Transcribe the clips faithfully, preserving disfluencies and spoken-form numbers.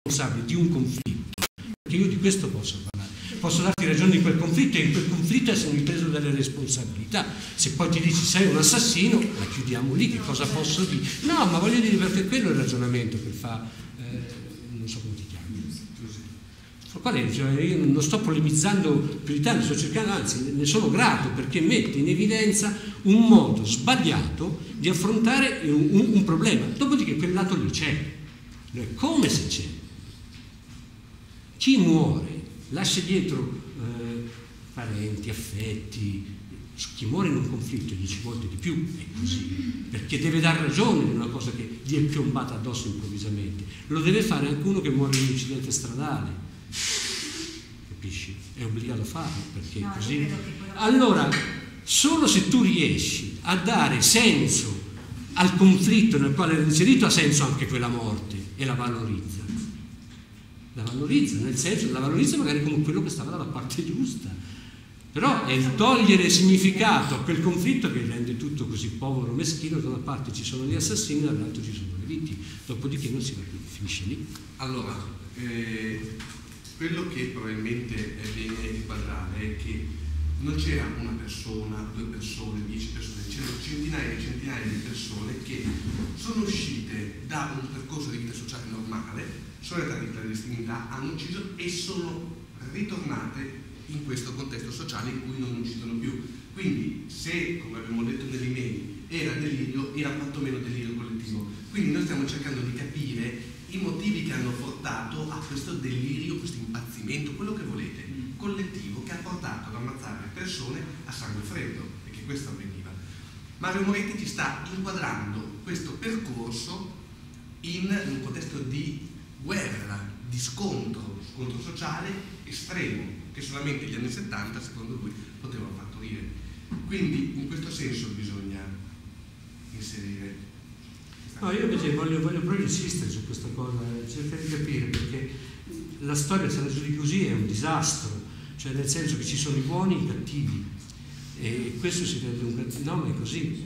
responsabile di un conflitto, perché io di questo posso parlare, posso darti ragione di quel conflitto e in quel conflitto essermi preso delle responsabilità. Se poi ti dici sei un assassino, la chiudiamo lì, che cosa posso dire? No, ma voglio dire, perché quello è il ragionamento che fa, eh, non so come ti chiami. Quale, cioè, io non sto polemizzando più di tanto, sto cercando, anzi ne sono grato perché mette in evidenza un modo sbagliato di affrontare un, un, un problema. Dopodiché quel lato lì c'è, come se c'è. Chi muore lascia dietro eh, parenti, affetti. Chi muore in un conflitto dieci volte di più è così, perché deve dar ragione di una cosa che gli è piombata addosso improvvisamente. Lo deve fare anche uno che muore in un incidente stradale. Capisci? È obbligato a farlo perché no, così. Allora, solo se tu riesci a dare senso al conflitto nel quale eri inserito, ha senso anche quella morte e la valorizza. La valorizza, nel senso, la valorizza magari come quello che stava dalla parte giusta. Però è il togliere significato a quel conflitto che rende tutto così povero, meschino. Da una parte ci sono gli assassini, dall'altra ci sono le vittime. Dopodiché non si va più, finisce lì. Allora, eh, quello che probabilmente è bene inquadrare è che non c'era una persona, due persone, dieci persone, c'erano centinaia e centinaia di persone che sono uscite da un percorso di vita sociale normale, sono entrate in clandestinità, hanno ucciso e sono ritornate in questo contesto sociale in cui non uccidono più. Quindi se, come abbiamo detto nell'email, era delirio, era quantomeno delirio collettivo. Quindi noi stiamo cercando di capire i motivi che hanno portato a questo delirio, questo impazzimento, quello che volete, collettivo, che ha portato ad ammazzare le persone a sangue freddo, perché questo avveniva. Mario Moretti ci sta inquadrando questo percorso in un contesto di guerra, di scontro, scontro sociale estremo, che solamente gli anni settanta, secondo lui, potevano partorire. Quindi, in questo senso bisogna inserire. No, io invece voglio, voglio proprio insistere su questa cosa, cercare di capire, perché la storia, se la giudichi così, è un disastro, cioè nel senso che ci sono i buoni e i cattivi, e questo si rende un cattivo, no, ma è così.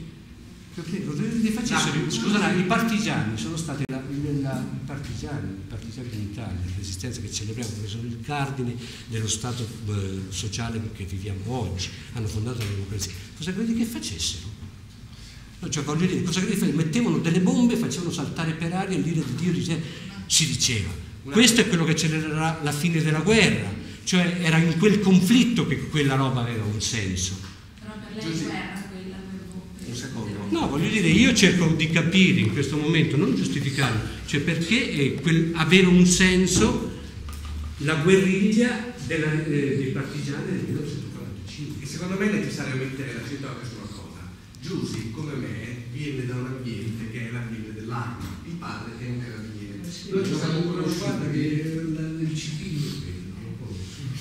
Scusa, i partigiani sono stati la, la, i partigiani, i partigiani in Italia, la resistenza che celebriamo, che sono il cardine dello stato eh, sociale che viviamo oggi, hanno fondato la democrazia. Cosa credi che facessero? No, cioè, voglio dire, cosa credi che facessero? Mettevano delle bombe, facevano saltare per aria l'ira di Dio, dice, si diceva. Questo è quello che accelererà la fine della guerra, cioè era in quel conflitto che quella roba aveva un senso. Però per lei guerra quella per un secondo. No, voglio dire, io cerco di capire in questo momento, non giustificare, cioè perché eh, quel, aveva un senso la guerriglia della, eh, dei partigiani del millenovecentoquarantacinque. E secondo me è necessario mettere l'accento anche su una cosa. Giusy, come me, viene da un ambiente che è l'ambiente dell'arma, il padre è un carabiniere. Sì, noi ci siamo conosciuti che il civile non lo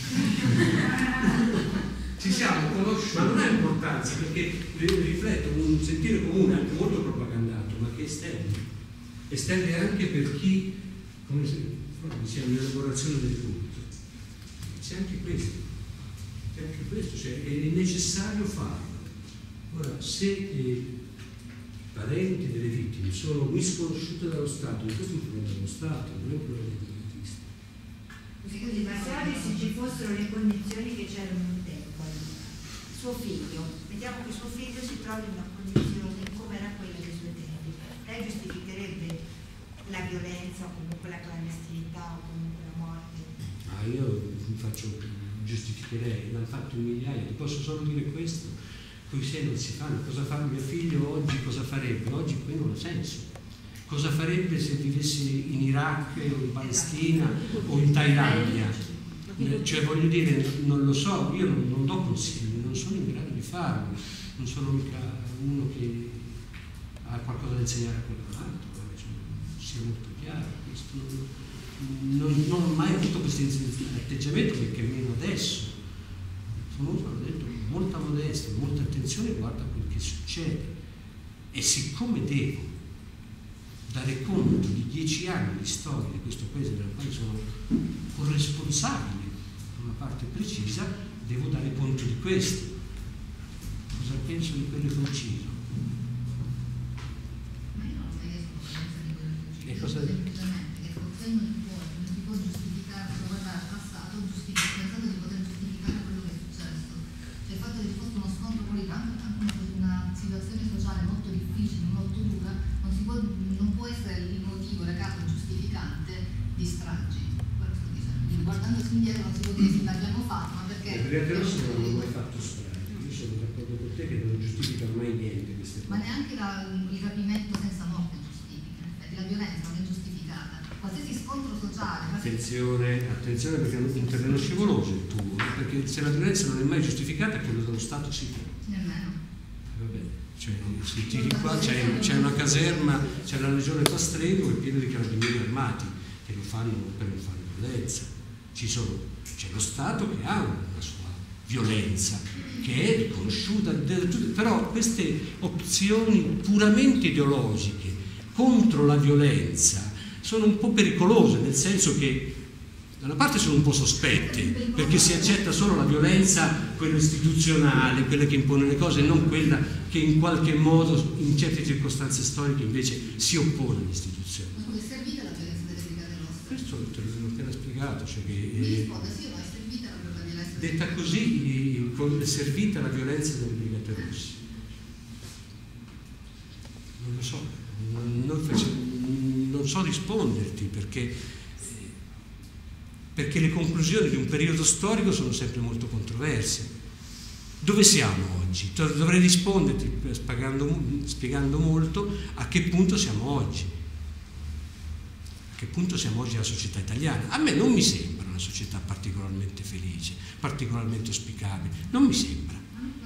conosco. Ci siamo conosciuti, ma non ha importanza perché riflette un sentire comune anche molto propagandato, ma che estende, estende anche per chi, come se sia un'elaborazione del tutto. C'è anche questo, c'è anche questo, cioè è necessario farlo. Ora, se eh, parenti delle vittime sono misconosciute dallo Stato, questo è un problema dello Stato, non è un problema dei politisti. Scusi, ma se ci fossero le condizioni che c'erano un tempo, suo figlio, vediamo che suo figlio si trova in una condizione come era quella dei suoi tempi, lei giustificherebbe la violenza o comunque la clandestinità o comunque la morte? Ah, io mi faccio, giustificherei, l'hanno fatto in migliaia, ti posso solo dire questo, coi sei non si fanno, cosa fa mio figlio oggi, cosa farebbe? Oggi qui non ha senso. Cosa farebbe se vivesse in Iraq o in Palestina o in Thailandia? Cioè voglio dire, non lo so, io non, non do consigli, non sono in grado di farlo, non sono mica uno che ha qualcosa da insegnare a qualcun altro, cioè, sia molto chiaro questo. Non, non, non ho mai avuto questo atteggiamento, perché meno adesso. Sono uno, ho detto, molta modestia, molta attenzione riguardo a quel che succede. E siccome devo dare conto di dieci anni di storia di questo paese, della quale sono corresponsabile in una parte precisa, devo dare conto di questo. Cosa penso di quello che ho ucciso? Ma io non ho esperienza di quello che E cosa... semplicemente che col senno di cuore non ti indietro non si può dire che l'abbiamo fatto, ma perché... Le Brigate Rosse non hanno mai fatto strage, io sono d'accordo con te che non giustificano mai niente queste cose. Ma neanche la, il rapimento senza morte giustifica, in effetti la violenza non è giustificata. Qualsiasi scontro sociale... Attenzione, attenzione perché è un terreno scivoloso il tuo, perché se la violenza non è mai giustificata, quello dello Stato sì. Nemmeno. Va bene, cioè, se tiri qua c'è, c'è una caserma, c'è la legione Pastrego che è piena di carabinieri armati che lo fanno per non fare violenza. Ci sono, c'è lo Stato che ha una sua violenza, che è riconosciuta, però queste opzioni puramente ideologiche contro la violenza sono un po' pericolose, nel senso che da una parte sono un po' sospette, perché si accetta solo la violenza, quella istituzionale, quella che impone le cose, e non quella che in qualche modo, in certe circostanze storiche, invece si oppone all'istituzione. Ma come è servita la violenza delle Brigate Rosse? Questo te l'ho appena spiegato. Cioè che, Mi risponda sì o no, è servita la violenza? Detta così, è servita la violenza delle Brigate Rosse. Non lo so, non, non, faccio, non so risponderti perché, perché le conclusioni di un periodo storico sono sempre molto controverse. Dove siamo oggi? Dovrei risponderti spiegando, spiegando molto a che punto siamo oggi. A che punto siamo oggi la società italiana? A me non mi sembra una società particolarmente felice, particolarmente auspicabile, non mi sembra.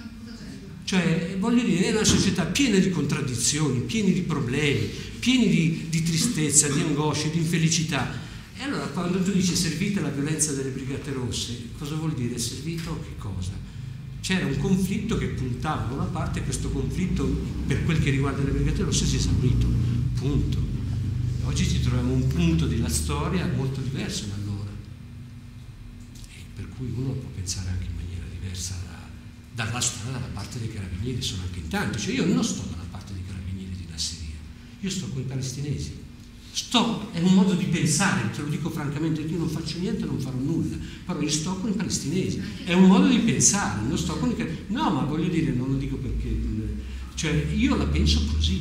Cioè, voglio dire, è una società piena di contraddizioni, piena di problemi, piena di, di tristezza, di angosce, di infelicità. E allora quando tu dici servita la violenza delle Brigate Rosse, cosa vuol dire? Servito che cosa? C'era un conflitto che puntava da una parte e questo conflitto, per quel che riguarda le Brigate Rosse, si è esaurito. Punto. Oggi ci troviamo un punto della storia molto diverso da allora. E per cui uno può pensare anche in maniera diversa da dalla storia, dalla parte dei carabinieri, sono anche in tanti, cioè io non sto dalla parte dei carabinieri di Nassiriya, io sto con i palestinesi, sto, è un modo di pensare, te lo dico francamente, io non faccio niente, non farò nulla, però io sto con i palestinesi, è un modo di pensare, non sto con i carabinieri, no, ma voglio dire, non lo dico perché, cioè io la penso così,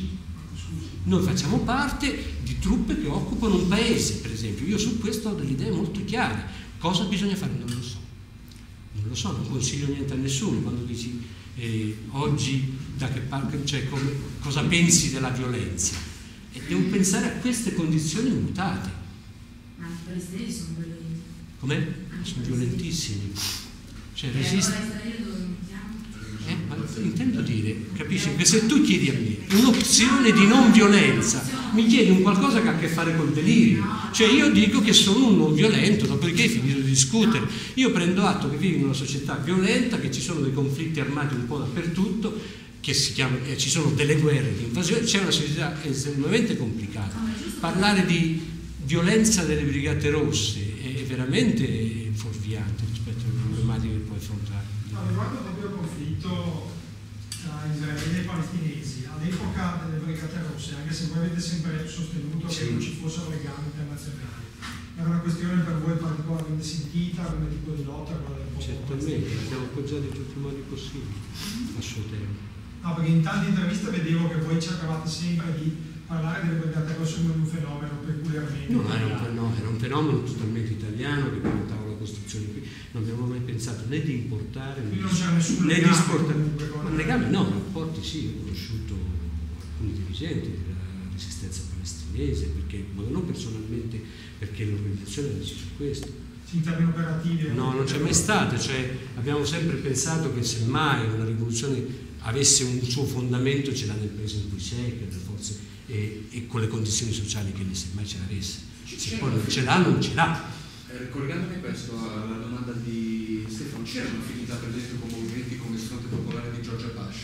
noi facciamo parte di truppe che occupano un paese, per esempio, io su questo ho delle idee molto chiare, cosa bisogna fare non lo so. Non lo so, non consiglio niente a nessuno quando dici eh, oggi da che parte, cioè, come, cosa pensi della violenza. E devo pensare a queste condizioni mutate. Ma anche i palestinesi sono violenti. Com'è? Sono violentissimi. Cioè, e resist... allora Israele dove lo mettiamo? Eh, ma intendo dire, capisci? Che se tu chiedi a me un'opzione di non violenza, mi chiedi un qualcosa che ha a che fare col delirio. Cioè io dico che sono un non violento, dopodiché hai finito di discutere. Io prendo atto che vivi in una società violenta, che ci sono dei conflitti armati un po' dappertutto, che si chiama, eh, ci sono delle guerre di invasione, c'è una società estremamente complicata. Parlare di violenza delle Brigate Rosse è veramente fuorviante rispetto alle problematiche che puoi affrontare. No, riguardo proprio il conflitto tra Israele e palestinesi, all'epoca delle Brigate Rosse, anche se voi avete sempre sostenuto sì. che non ci fossero legami internazionali, era una questione per voi particolarmente sentita come tipo di lotta, quella del popolo Certamente, l'abbiamo appoggiato in tutti i modi possibili a suo tempo. No, perché in tante interviste vedevo che voi cercavate sempre di parlare delle Brigate Rosse come un fenomeno peculiarmente No, era un, italiano. no, era un fenomeno totalmente italiano che portava la Costruzione qui. Non abbiamo mai pensato né di importare né, non c'era nessun né di legame esportare. comunque con- Ma legami no, rapporti sì, ho conosciuto alcuni dirigenti della resistenza palestinese, perché, ma non personalmente, perché l'organizzazione era su questo. In termini operativi? No, non c'è mai stato, cioè abbiamo sempre pensato che semmai una rivoluzione avesse un suo fondamento ce l'ha nel paese in cui sei, per le forze e, e con le condizioni sociali che lì semmai ce l'avesse. Se poi non ce l'ha, non ce l'ha. Eh, collegandomi questo alla domanda di Stefano, c'era un'affinità per esempio con movimenti come il Fronte Popolare di George Bush?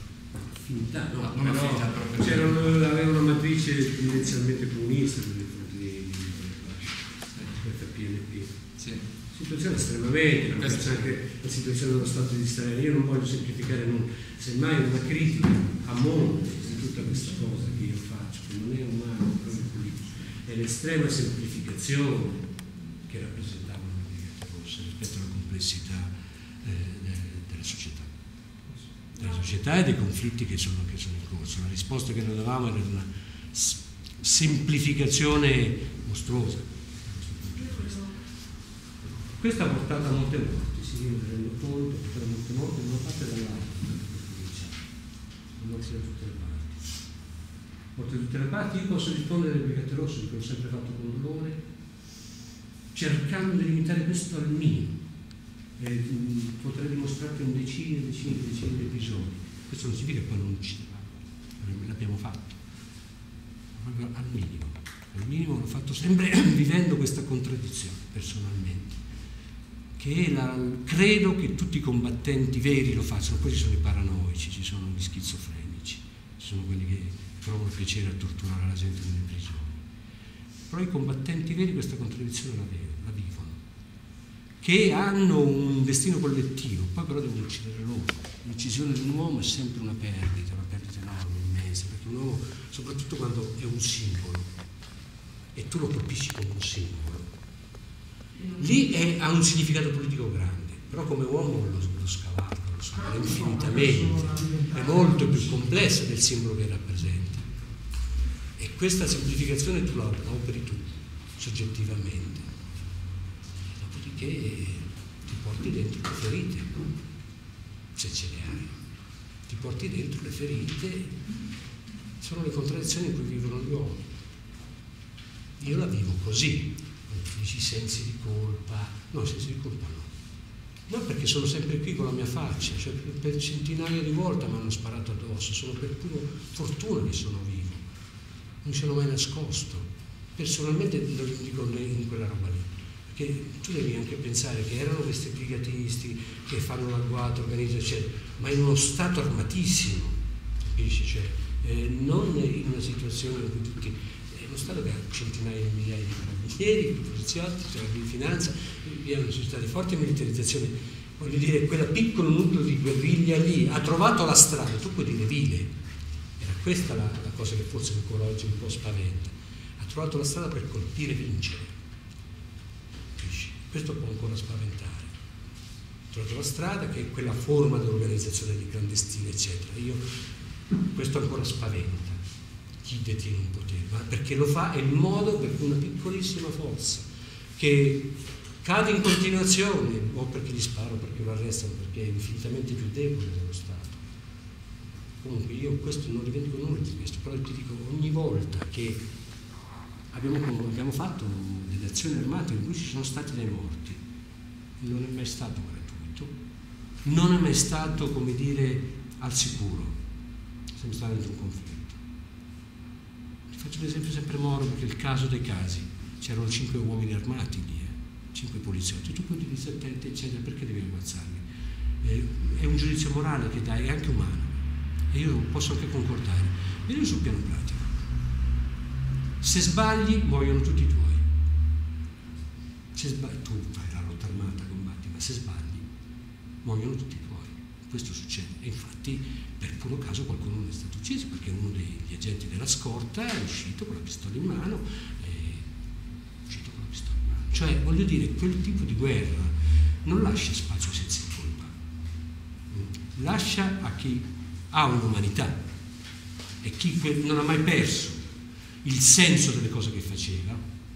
Affinità, no, No, non però affinità, però per c'erano, aveva una matrice tendenzialmente comunista nei confronti di questa P N P. Sì. Situazione estremamente, penso anche la situazione dello Stato di Israele. Io non voglio semplificare nulla, semmai una critica a monte di tutta questa cosa che io faccio, che non è umana, proprio politica, è l'estrema semplificazione che rappresentavano le Brigate Rosse rispetto alla complessità eh, de- della società, della società e dei conflitti che sono, che sono in corso. La risposta che noi davamo era una s- semplificazione mostruosa. Questa ha portato a molte morti, sì, io mi rendo conto, ha portato a molte morti, non fatte dall'alto, sono morti da tutte le parti. Morti da tutte le parti, io posso rispondere alle Brigate Rosse, che ho sempre fatto con dolore, cercando di limitare questo al minimo. Eh, potrei dimostrarti un decine e decine e decine di episodi. Questo non significa che poi non uccidevamo, l'abbiamo fatto, proprio al minimo. Al minimo l'ho fatto sempre vivendo questa contraddizione personalmente, che è la, credo che tutti i combattenti veri lo facciano. Poi ci sono i paranoici, ci sono gli schizofrenici, ci sono quelli che provano piacere a torturare la gente nelle prigioni, però i combattenti veri questa contraddizione la, la vivono, che hanno un destino collettivo, poi però devono uccidere loro. L'uccisione di un uomo è sempre una perdita, una perdita enorme, immensa, perché un uomo, soprattutto quando è un simbolo e tu lo colpisci come un simbolo, lì è, ha un significato politico grande, però come uomo lo, lo scavalca, lo scavalca infinitamente, è molto più complesso del simbolo che rappresenta. E questa semplificazione tu la operi tu, soggettivamente. Dopodiché ti porti dentro le ferite, se ce le hai. Ti porti dentro le ferite, sono le contraddizioni in cui vivono gli uomini. Io la vivo così, dici sensi di colpa, no, sensi di colpa no. Non perché sono sempre qui con la mia faccia, cioè per centinaia di volte mi hanno sparato addosso, sono per pura fortuna che sono vivo, non ce l'ho mai nascosto. Personalmente lo dico in quella roba lì, perché tu devi anche pensare che erano questi brigatisti che fanno l'agguato, organizzano, eccetera, ma in uno stato armatissimo, capisci? Cioè, eh, non in una situazione in cui tutti... Uno Stato che ha centinaia di migliaia di carabinieri, di poliziotti, cioè di finanza, vi è una società di forte militarizzazione. Voglio dire, quel piccolo nucleo di guerriglia lì ha trovato la strada, tu puoi dire vile, era questa la, la cosa che forse ancora oggi un po' spaventa, ha trovato la strada per colpire e vincere. Capisci? Questo può ancora spaventare. Ha trovato la strada che è quella forma di organizzazione di clandestina, eccetera. Io, questo ancora spaventa chi detiene un potere, ma perché lo fa, è il modo per cui una piccolissima forza che cade in continuazione, o perché gli sparano, perché lo arrestano, perché è infinitamente più debole dello Stato. Comunque io questo non rivendico nulla di questo, però ti dico, ogni volta che abbiamo, abbiamo fatto delle azioni armate in cui ci sono stati dei morti, non è mai stato gratuito, non è mai stato, come dire, al sicuro, siamo stati dentro un conflitto. Faccio l'esempio sempre Moro, perché il caso dei casi, c'erano cinque uomini armati lì, eh, cinque poliziotti, tu puoi dire attenti, eccetera, perché devi ammazzarli? Eh, è un giudizio morale che dai, è anche umano, e io posso anche concordare. Vedi sul piano pratico. Se sbagli, muoiono tutti i tuoi. Se sbagli, tu fai la lotta armata, combatti, ma se sbagli, muoiono tutti i tuoi. Questo succede, e infatti per puro caso qualcuno non è stato ucciso, perché uno degli agenti della scorta è uscito con la pistola in mano, è uscito con la pistola in mano. Cioè, voglio dire, quel tipo di guerra non lascia spazio ai sensi di colpa, lascia a chi ha un'umanità e chi non ha mai perso il senso delle cose che faceva,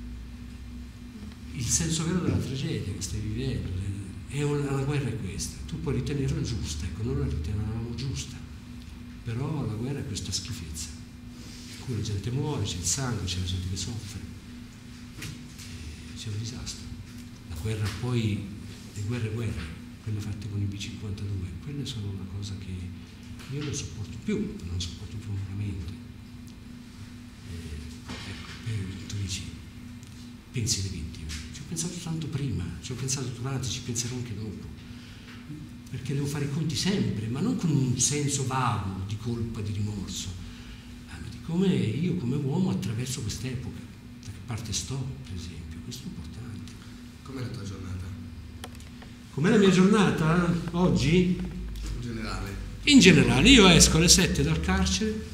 il senso vero della tragedia che stai vivendo. È una, una guerra è questa, tu puoi ritenerla giusta, ecco, noi la ritenevamo giusta, però la guerra è questa schifezza, in cui la gente muore, c'è il sangue, c'è la gente che soffre, c'è un disastro. La guerra poi, le guerre guerre, quelle fatte con i B cinquantadue, quelle sono una cosa che io non sopporto più, non sopporto più veramente. Eh, ecco, tu dici, pensi alle vittime. Ci ho pensato tanto prima, ci ho pensato durante, ci penserò anche dopo, perché devo fare i conti sempre, ma non con un senso vago di colpa, di rimorso, ma di come io come uomo attraverso quest'epoca, da che parte sto, per esempio, questo è importante. Com'è la tua giornata? Com'è la mia giornata oggi? In generale? In generale, io esco alle sette dal carcere,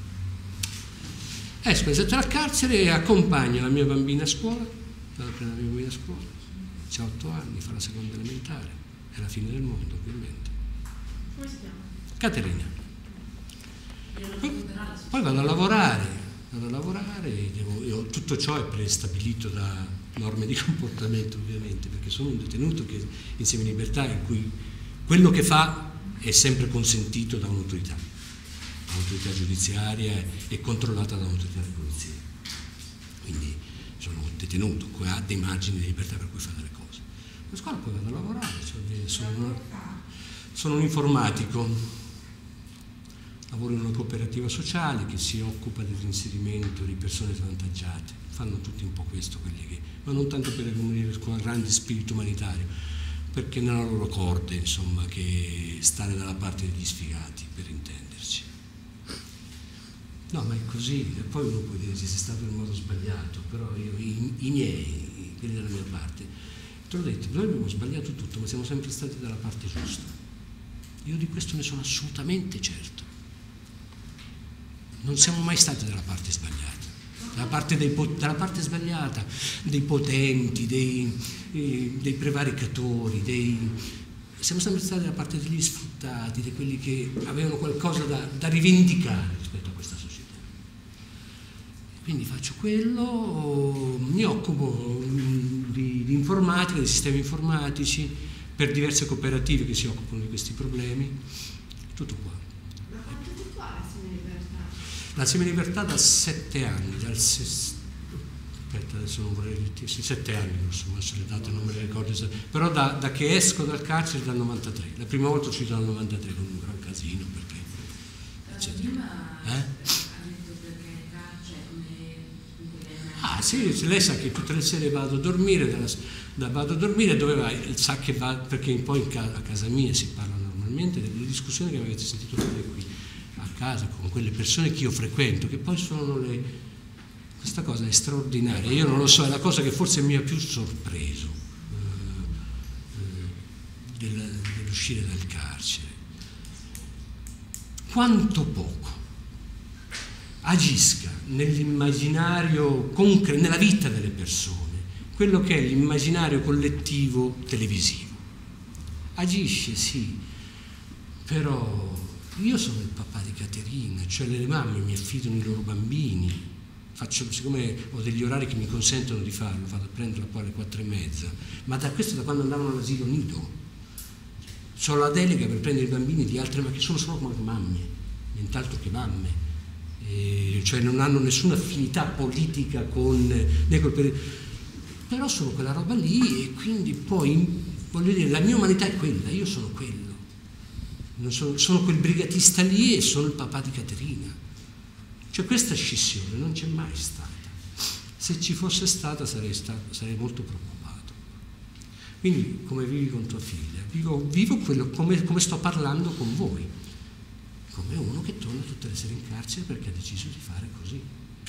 esco alle sette dal carcere e accompagno la mia bambina a scuola, vado a prendere la mia bambina a scuola, c'ha otto anni, fa la seconda elementare, è la fine del mondo ovviamente. Come si chiama? Caterina. Poi, poi vado a lavorare, vado a lavorare, devo, io, tutto ciò è prestabilito da, norme di comportamento ovviamente, perché sono un detenuto che in semilibertà in cui quello che fa è sempre consentito da un'autorità, un'autorità giudiziaria e controllata da un'autorità di polizia. Quindi sono un detenuto che ha dei margini di libertà per cui fa delle cose. A scuola poi vado a lavorare, cioè sono, sono un informatico, lavoro in una cooperativa sociale che si occupa dell'inserimento di persone svantaggiate. Fanno tutti un po' questo quelli che, ma non tanto per il grande spirito umanitario, perché nella loro corde, insomma, che stare dalla parte degli sfigati, per intenderci. No, ma è così, e poi uno può dire se sei stato in modo sbagliato, però io, i, i miei, quelli della mia parte, te l'ho detto, noi abbiamo sbagliato tutto, ma siamo sempre stati dalla parte giusta. Io di questo ne sono assolutamente certo. Non siamo mai stati dalla parte sbagliata, dalla parte, dei, dalla parte sbagliata dei potenti, dei, eh, dei prevaricatori, dei, siamo sempre stati dalla parte degli sfruttati, di quelli che avevano qualcosa da, da rivendicare rispetto a questa società. Quindi faccio quello, mi occupo di, di informatica, di sistemi informatici, per diverse cooperative che si occupano di questi problemi, tutto qua. Ma quanto tempo ha la semilibertà? La semilibertà da sette anni, dal ses... aspetta adesso non vorrei dire, sì, sette anni, insomma, se le date non me le ricordo, però da, da che esco dal carcere dal novantatré, la prima volta uscito dal novantatré con un gran casino, perché eccetera. Prima Eh? ha detto perché in carcere come... Ah sì, lei sa che tutte le sere vado a dormire, dalla, da, vado a dormire dove vai? Sa che va, perché poi in ca, a casa mia si parla normalmente delle discussioni che avete sentito fare qui, a casa, con quelle persone che io frequento, che poi sono le... Questa cosa è straordinaria, io non lo so, è la cosa che forse mi ha più sorpreso eh, eh, del, dell'uscire dal carcere. Quanto poco agisca nell'immaginario concreto, nella vita delle persone, quello che è l'immaginario collettivo televisivo. Agisce, sì, però io sono il papà di Caterina, cioè le mamme mi affidano i loro bambini. Faccio, siccome ho degli orari che mi consentono di farlo, vado a prenderla poi alle quattro e mezza, ma da questo da quando andavano all'asilo nido. Ho la delega per prendere i bambini di altre, ma che sono solo come mamme, nient'altro che mamme. E cioè non hanno nessuna affinità politica con né col per... però sono quella roba lì e quindi poi, voglio dire, la mia umanità è quella, io sono quello. Non sono, sono quel brigatista lì e sono il papà di Caterina. Cioè questa scissione non c'è mai stata. Se ci fosse stata sarei, stato, sarei molto preoccupato. Quindi come vivi con tua figlia? Vivo, vivo quello, come, come sto parlando con voi, come uno che torna tutte le sere in carcere perché ha deciso di fare così.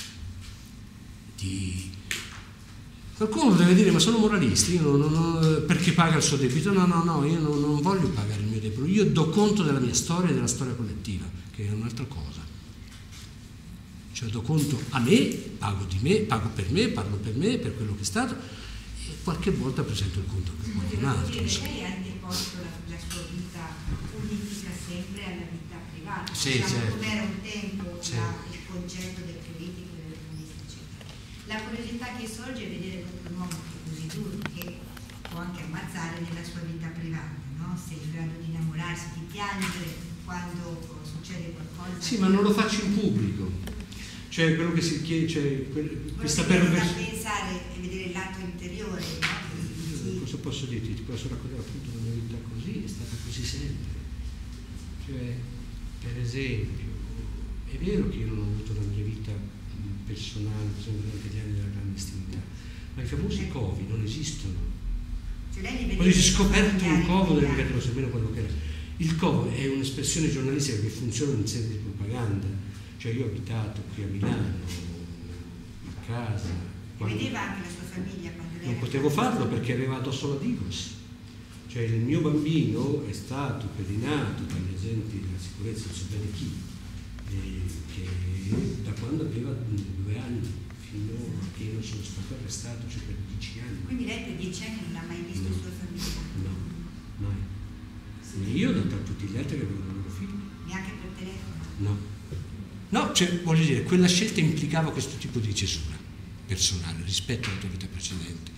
Di... Qualcuno deve dire ma sono moralisti, io non, non, perché paga il suo debito? No, no, no, io non, non voglio pagare il mio debito, io do conto della mia storia e della storia collettiva, che è un'altra cosa. Cioè do conto a me, pago di me, pago per me, parlo per me, per quello che è stato e qualche volta presento il conto per qualcun altro. Lei ha anteposto la, la sua vita politica sempre alla vita privata, sì, diciamo certo. come era un tempo sì. la, il concetto del politico e del comunista eccetera. La curiosità che sorge è vedere un uomo così duro che può anche ammazzare nella sua vita privata, no? Se è in grado di innamorarsi, di piangere quando succede qualcosa. Sì, ma non lo faccio in pubblico. Cioè quello che si chiede, cioè, quel, questa perversione. pensare e vedere il lato interiore, no? Sì. Cosa posso dirti? Ti posso raccontare appunto la mia vita così, è stata così sempre. Cioè, per esempio, è vero che io non ho avuto la mia vita personale, durante gli anni della clandestinità, ma i famosi covi non esistono. Cioè, lei li Poi si è scoperto un familiari, covo, familiari. perché lo sapevano quello che era. Il covo è un'espressione giornalistica che funziona in sede di propaganda. Cioè io ho abitato qui a Milano, a casa. E vedeva anche la sua famiglia quando lei Non era potevo piccola. farlo perché aveva addosso la Digos. Cioè il mio bambino è stato pedinato dagli agenti della sicurezza, non so bene chi, e che da quando aveva due anni fino a che non sono stato arrestato, cioè per dieci anni. Quindi lei per dieci anni non ha mai visto No. la sua famiglia? No, mai. Né io né tra tutti gli altri che avevano i loro figli. Neanche per telefono? No. No, cioè, voglio dire, quella scelta implicava questo tipo di cesura personale rispetto alla tua vita precedente.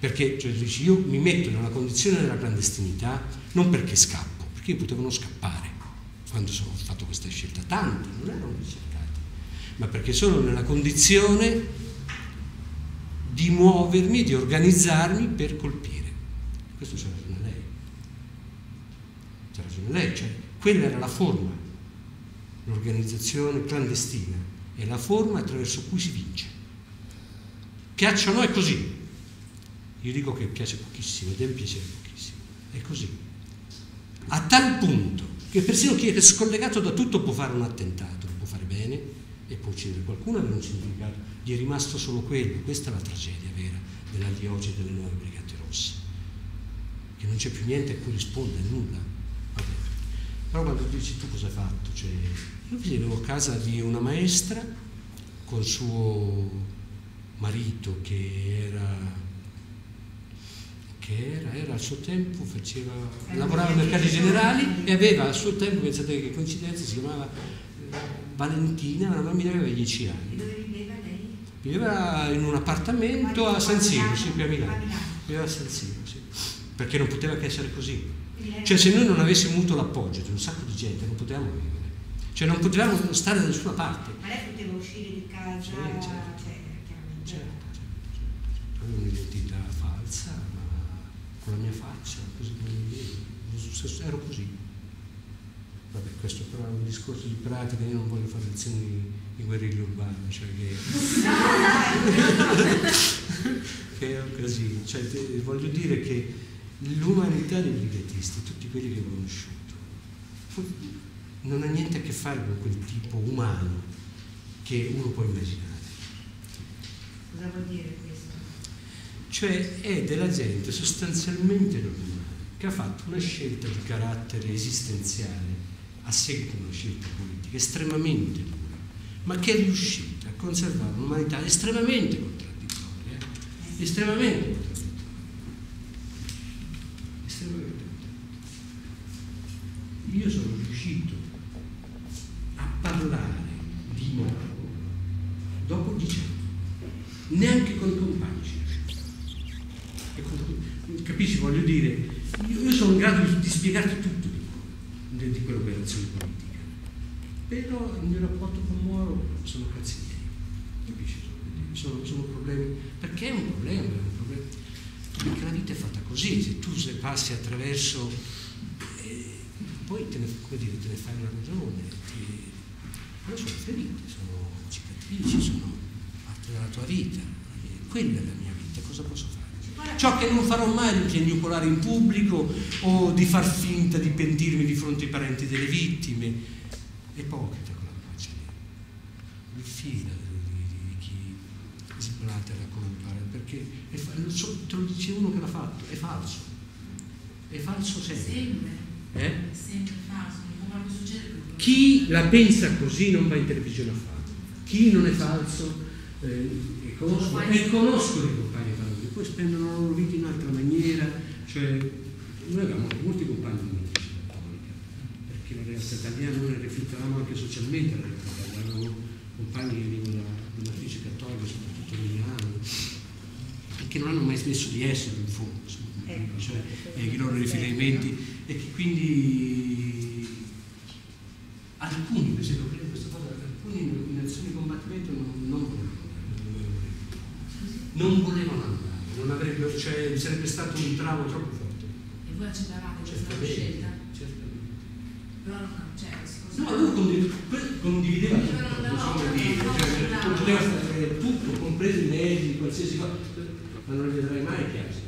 perché cioè, dici, io mi metto nella condizione della clandestinità non perché scappo, perché io potevo non scappare quando sono, ho fatto questa scelta, tanti non erano ricercati, ma perché sono nella condizione di muovermi, di organizzarmi per colpire. Questo c'ha ragione lei, c'ha ragione lei, cioè quella era la forma, l'organizzazione clandestina è la forma attraverso cui si vince. Piaccia o no è così. Io dico che piace pochissimo, deve piacere pochissimo, è così. A tal punto che persino chi è scollegato da tutto può fare un attentato, lo può fare bene e può uccidere qualcuno, avere un significato. Gli è rimasto solo quello. Questa è la tragedia vera della diocesi delle nuove Brigate Rosse, che non c'è più niente a cui rispondere, nulla. Vabbè. Però quando dici tu cosa hai fatto, cioè, io vivevo a casa di una maestra con suo marito che era che era, era al suo tempo, faceva, lavorava ai mercati generali e aveva al suo tempo, pensate che coincidenza, si chiamava Valentina, una bambina che aveva dieci anni. E dove viveva lei? Viveva in un appartamento a San Siro, sì, qui a Milano. Viveva a San Siro, sì. Perché non poteva che essere così. Cioè se noi non avessimo avuto l'appoggio di un sacco di gente non potevamo vivere. Cioè non potevamo stare da nessuna parte. Ma lei poteva uscire di casa, sì, certo, cioè, chiaramente. Certo, certo, certo. Avevo un'identità falsa, ma con la mia faccia, così come mi vedo, ero così. Vabbè, questo però è un discorso di pratica, io non voglio fare lezioni di, di guerriglia urbana, cioè che, che è così, cioè, te, voglio dire che l'umanità dei brigatisti, tutti quelli che ho conosciuto, non ha niente a che fare con quel tipo umano che uno può immaginare. Cosa vuol dire questo? Cioè è della gente sostanzialmente normale, che ha fatto una scelta di carattere esistenziale a seguito di una scelta politica estremamente dura, ma che è riuscita a conservare un'umanità estremamente contraddittoria, eh? estremamente contraddittoria, estremamente contraddittoria. Io sono riuscito a parlare di Moro dopo dieci anni, neanche con i compagni. Capisci, voglio dire, io, io sono in grado di, di spiegarti tutto di, di quell'operazione politica, però il mio rapporto con Moro sono cazzi miei, capisci? Sono, sono problemi, perché è un problema, è un problema, perché la vita è fatta così, se tu se passi attraverso, eh, poi te ne, come dire, te ne fai una ragione, ti, però sono ferite, sono cicatrici, sono parte della tua vita, quella è la mia vita, cosa posso fare? Ciò che non farò mai è piagnucolare in pubblico o di far finta di pentirmi di fronte ai parenti delle vittime. È ipocrita quella faccia lì, diffida di, di, di chi sblatera come pare, perché è fa- te lo dice uno che l'ha fatto, è falso, è falso sempre. Sempre, Eh? è sempre falso, non può proprio succedere. Chi la pensa così non va in televisione a farlo, chi non è falso, eh, e conosco, e conosco dei compagni che fanno così, poi spendono la loro vita in un'altra maniera, cioè noi avevamo molti compagni di un'università cattolica, perché la realtà italiana noi ne riflettevamo anche socialmente, la realtà italiana, avevamo compagni che venivano da matrice cattolica, soprattutto a Milano, che non hanno mai smesso di essere in fondo, insomma, cioè, e i loro riferimenti, e che quindi alcuni, per esempio, credo questa cosa, alcuni in azione di combattimento non, non volevano andare, non volevano andare, non avrebbero, cioè sarebbe stato un tramo troppo forte. E voi accettavate questa Certamente, scelta? certamente. Però non cioè, cosa... No, lui condiv- condivideva tutto, No, no, non so come no, dire, no, cioè, no, no, poteva no. fare tutto, compreso i mezzi, qualsiasi cosa, ma non li vedrai mai che abbia.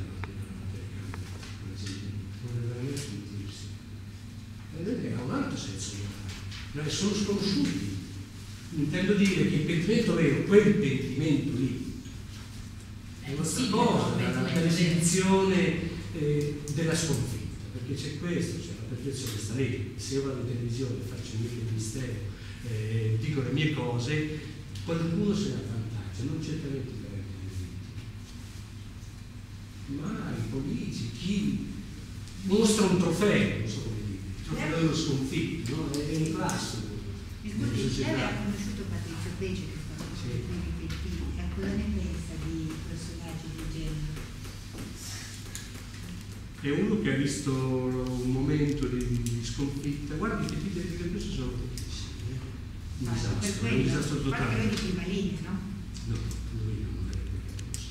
Non li vedrai mai sentirsi. Vedete, ha un altro senso. Noi sono sconosciuti. Intendo dire che il pentimento vero, quel pentimento lì, è un'altra cosa, la percezione eh, della sconfitta, perché c'è questo, c'è la percezione che sta lì. Se io vado in televisione, faccio il mio ministero, eh, dico le mie cose, qualcuno se ne avvantaggia, non certamente i parenti dei vittime, ma i politici, chi mostra un trofeo, non so come dire, il trofeo dello sconfitto, no? È un classico. Mi scusi, lei ha conosciuto Patrizio Pece, che sta Sì. facendo i pentiti, e cosa ne pensa di personaggi del genere? è uno che ha visto un momento di, di sconfitta. Guardi che titoli religiosi sono pochissimi, eh? Un disastro, un disastro Guarda che totale. vedi prima linea, no? No, lui non era Brigata Rossa.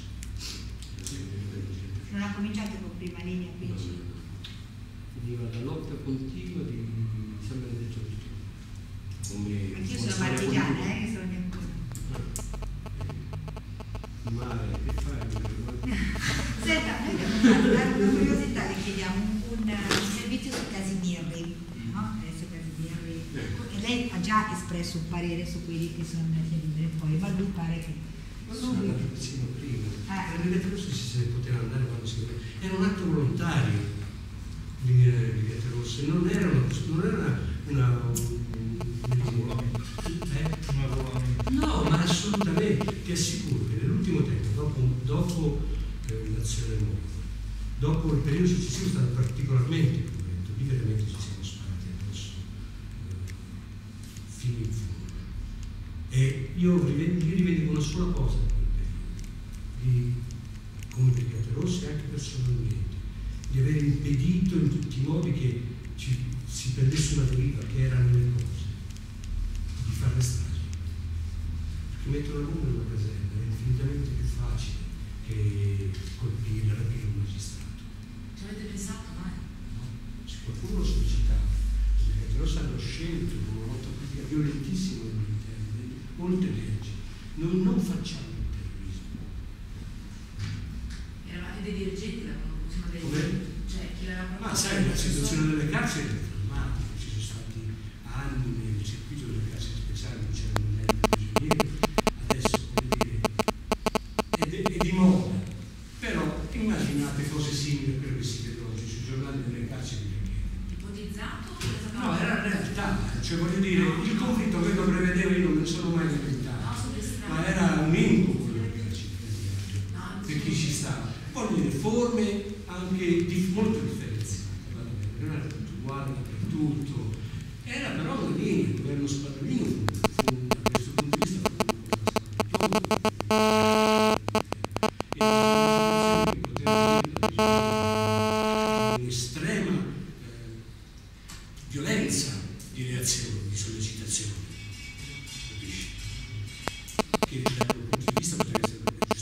Non ha cominciato con prima linea, No, quindi. no, no. Veniva da lotta continua di San Benedetto Virtuoso. Come Anch'io come sono storia partigiana, politica. eh, che sono di ancora. Ma che fai? Senta, noi abbiamo fatto una curiosità, le chiediamo un, un servizio su Casimirri, no? Adesso Casimirri, e lei ha già espresso un parere su quelli che sono andati a vivere poi, ma lui pare che Sono andato persino prima. Ah. Era Brigata Rossa si se ne poteva andare quando si voleva. Era un atto volontario venire alle Brigate Rosse, non era una, non era una, una un, eh? No, ma assolutamente, ti assicuro che nell'ultimo tempo, dopo, dopo eh, l'azione nuova, dopo il periodo successivo è stato particolarmente cruento, lì veramente ci siamo sparati addosso eh, fino in fondo. E io rivendico, io rivendico una sola cosa da quel periodo, di, come Brigate Rosse, anche personalmente, di aver impedito in tutti i modi che ci, si prendesse una deriva che era nelle cose, di fare stragi. Perché mettere una bomba in una caserma è infinitamente più facile che colpire, rapire un magistrato. Ci avete pensato mai? No? Se qualcuno lo sollecitava, le Brigate Rosse hanno scelto una lotta politica violentissima all'interno, molte leggi. Noi non facciamo il terrorismo. Eravate dei dirigenti l'avevano insomma dei. Come? Cioè chi l'aveva proposto? Ma sai, la situazione delle carceri è drammatica, ci sono stati anni nel circuito delle carceri speciali, non c'erano neanche prigionieri, adesso come dire, è, de- è di moda, però immaginate cose simili a quelle che si vedono oggi sui giornali delle carceri perché. Ipotizzato? o è stato- No, era realtà, cioè voglio dire, il conflitto che lo prevedeva io non me ne sono mai No, lamentato, sulle strade. ma era un incubo quello che era cittadino. No, Per chi ci sta, voglio dire, forme anche di, molto differenziate, va bene, non era tutto uguale dappertutto, era però una linea, il governo Spadolino fu, fu da questo punto di vista fu un un'estrema eh, violenza di reazione, di sollecitazione, capisci? Che dal punto di vista poteva essere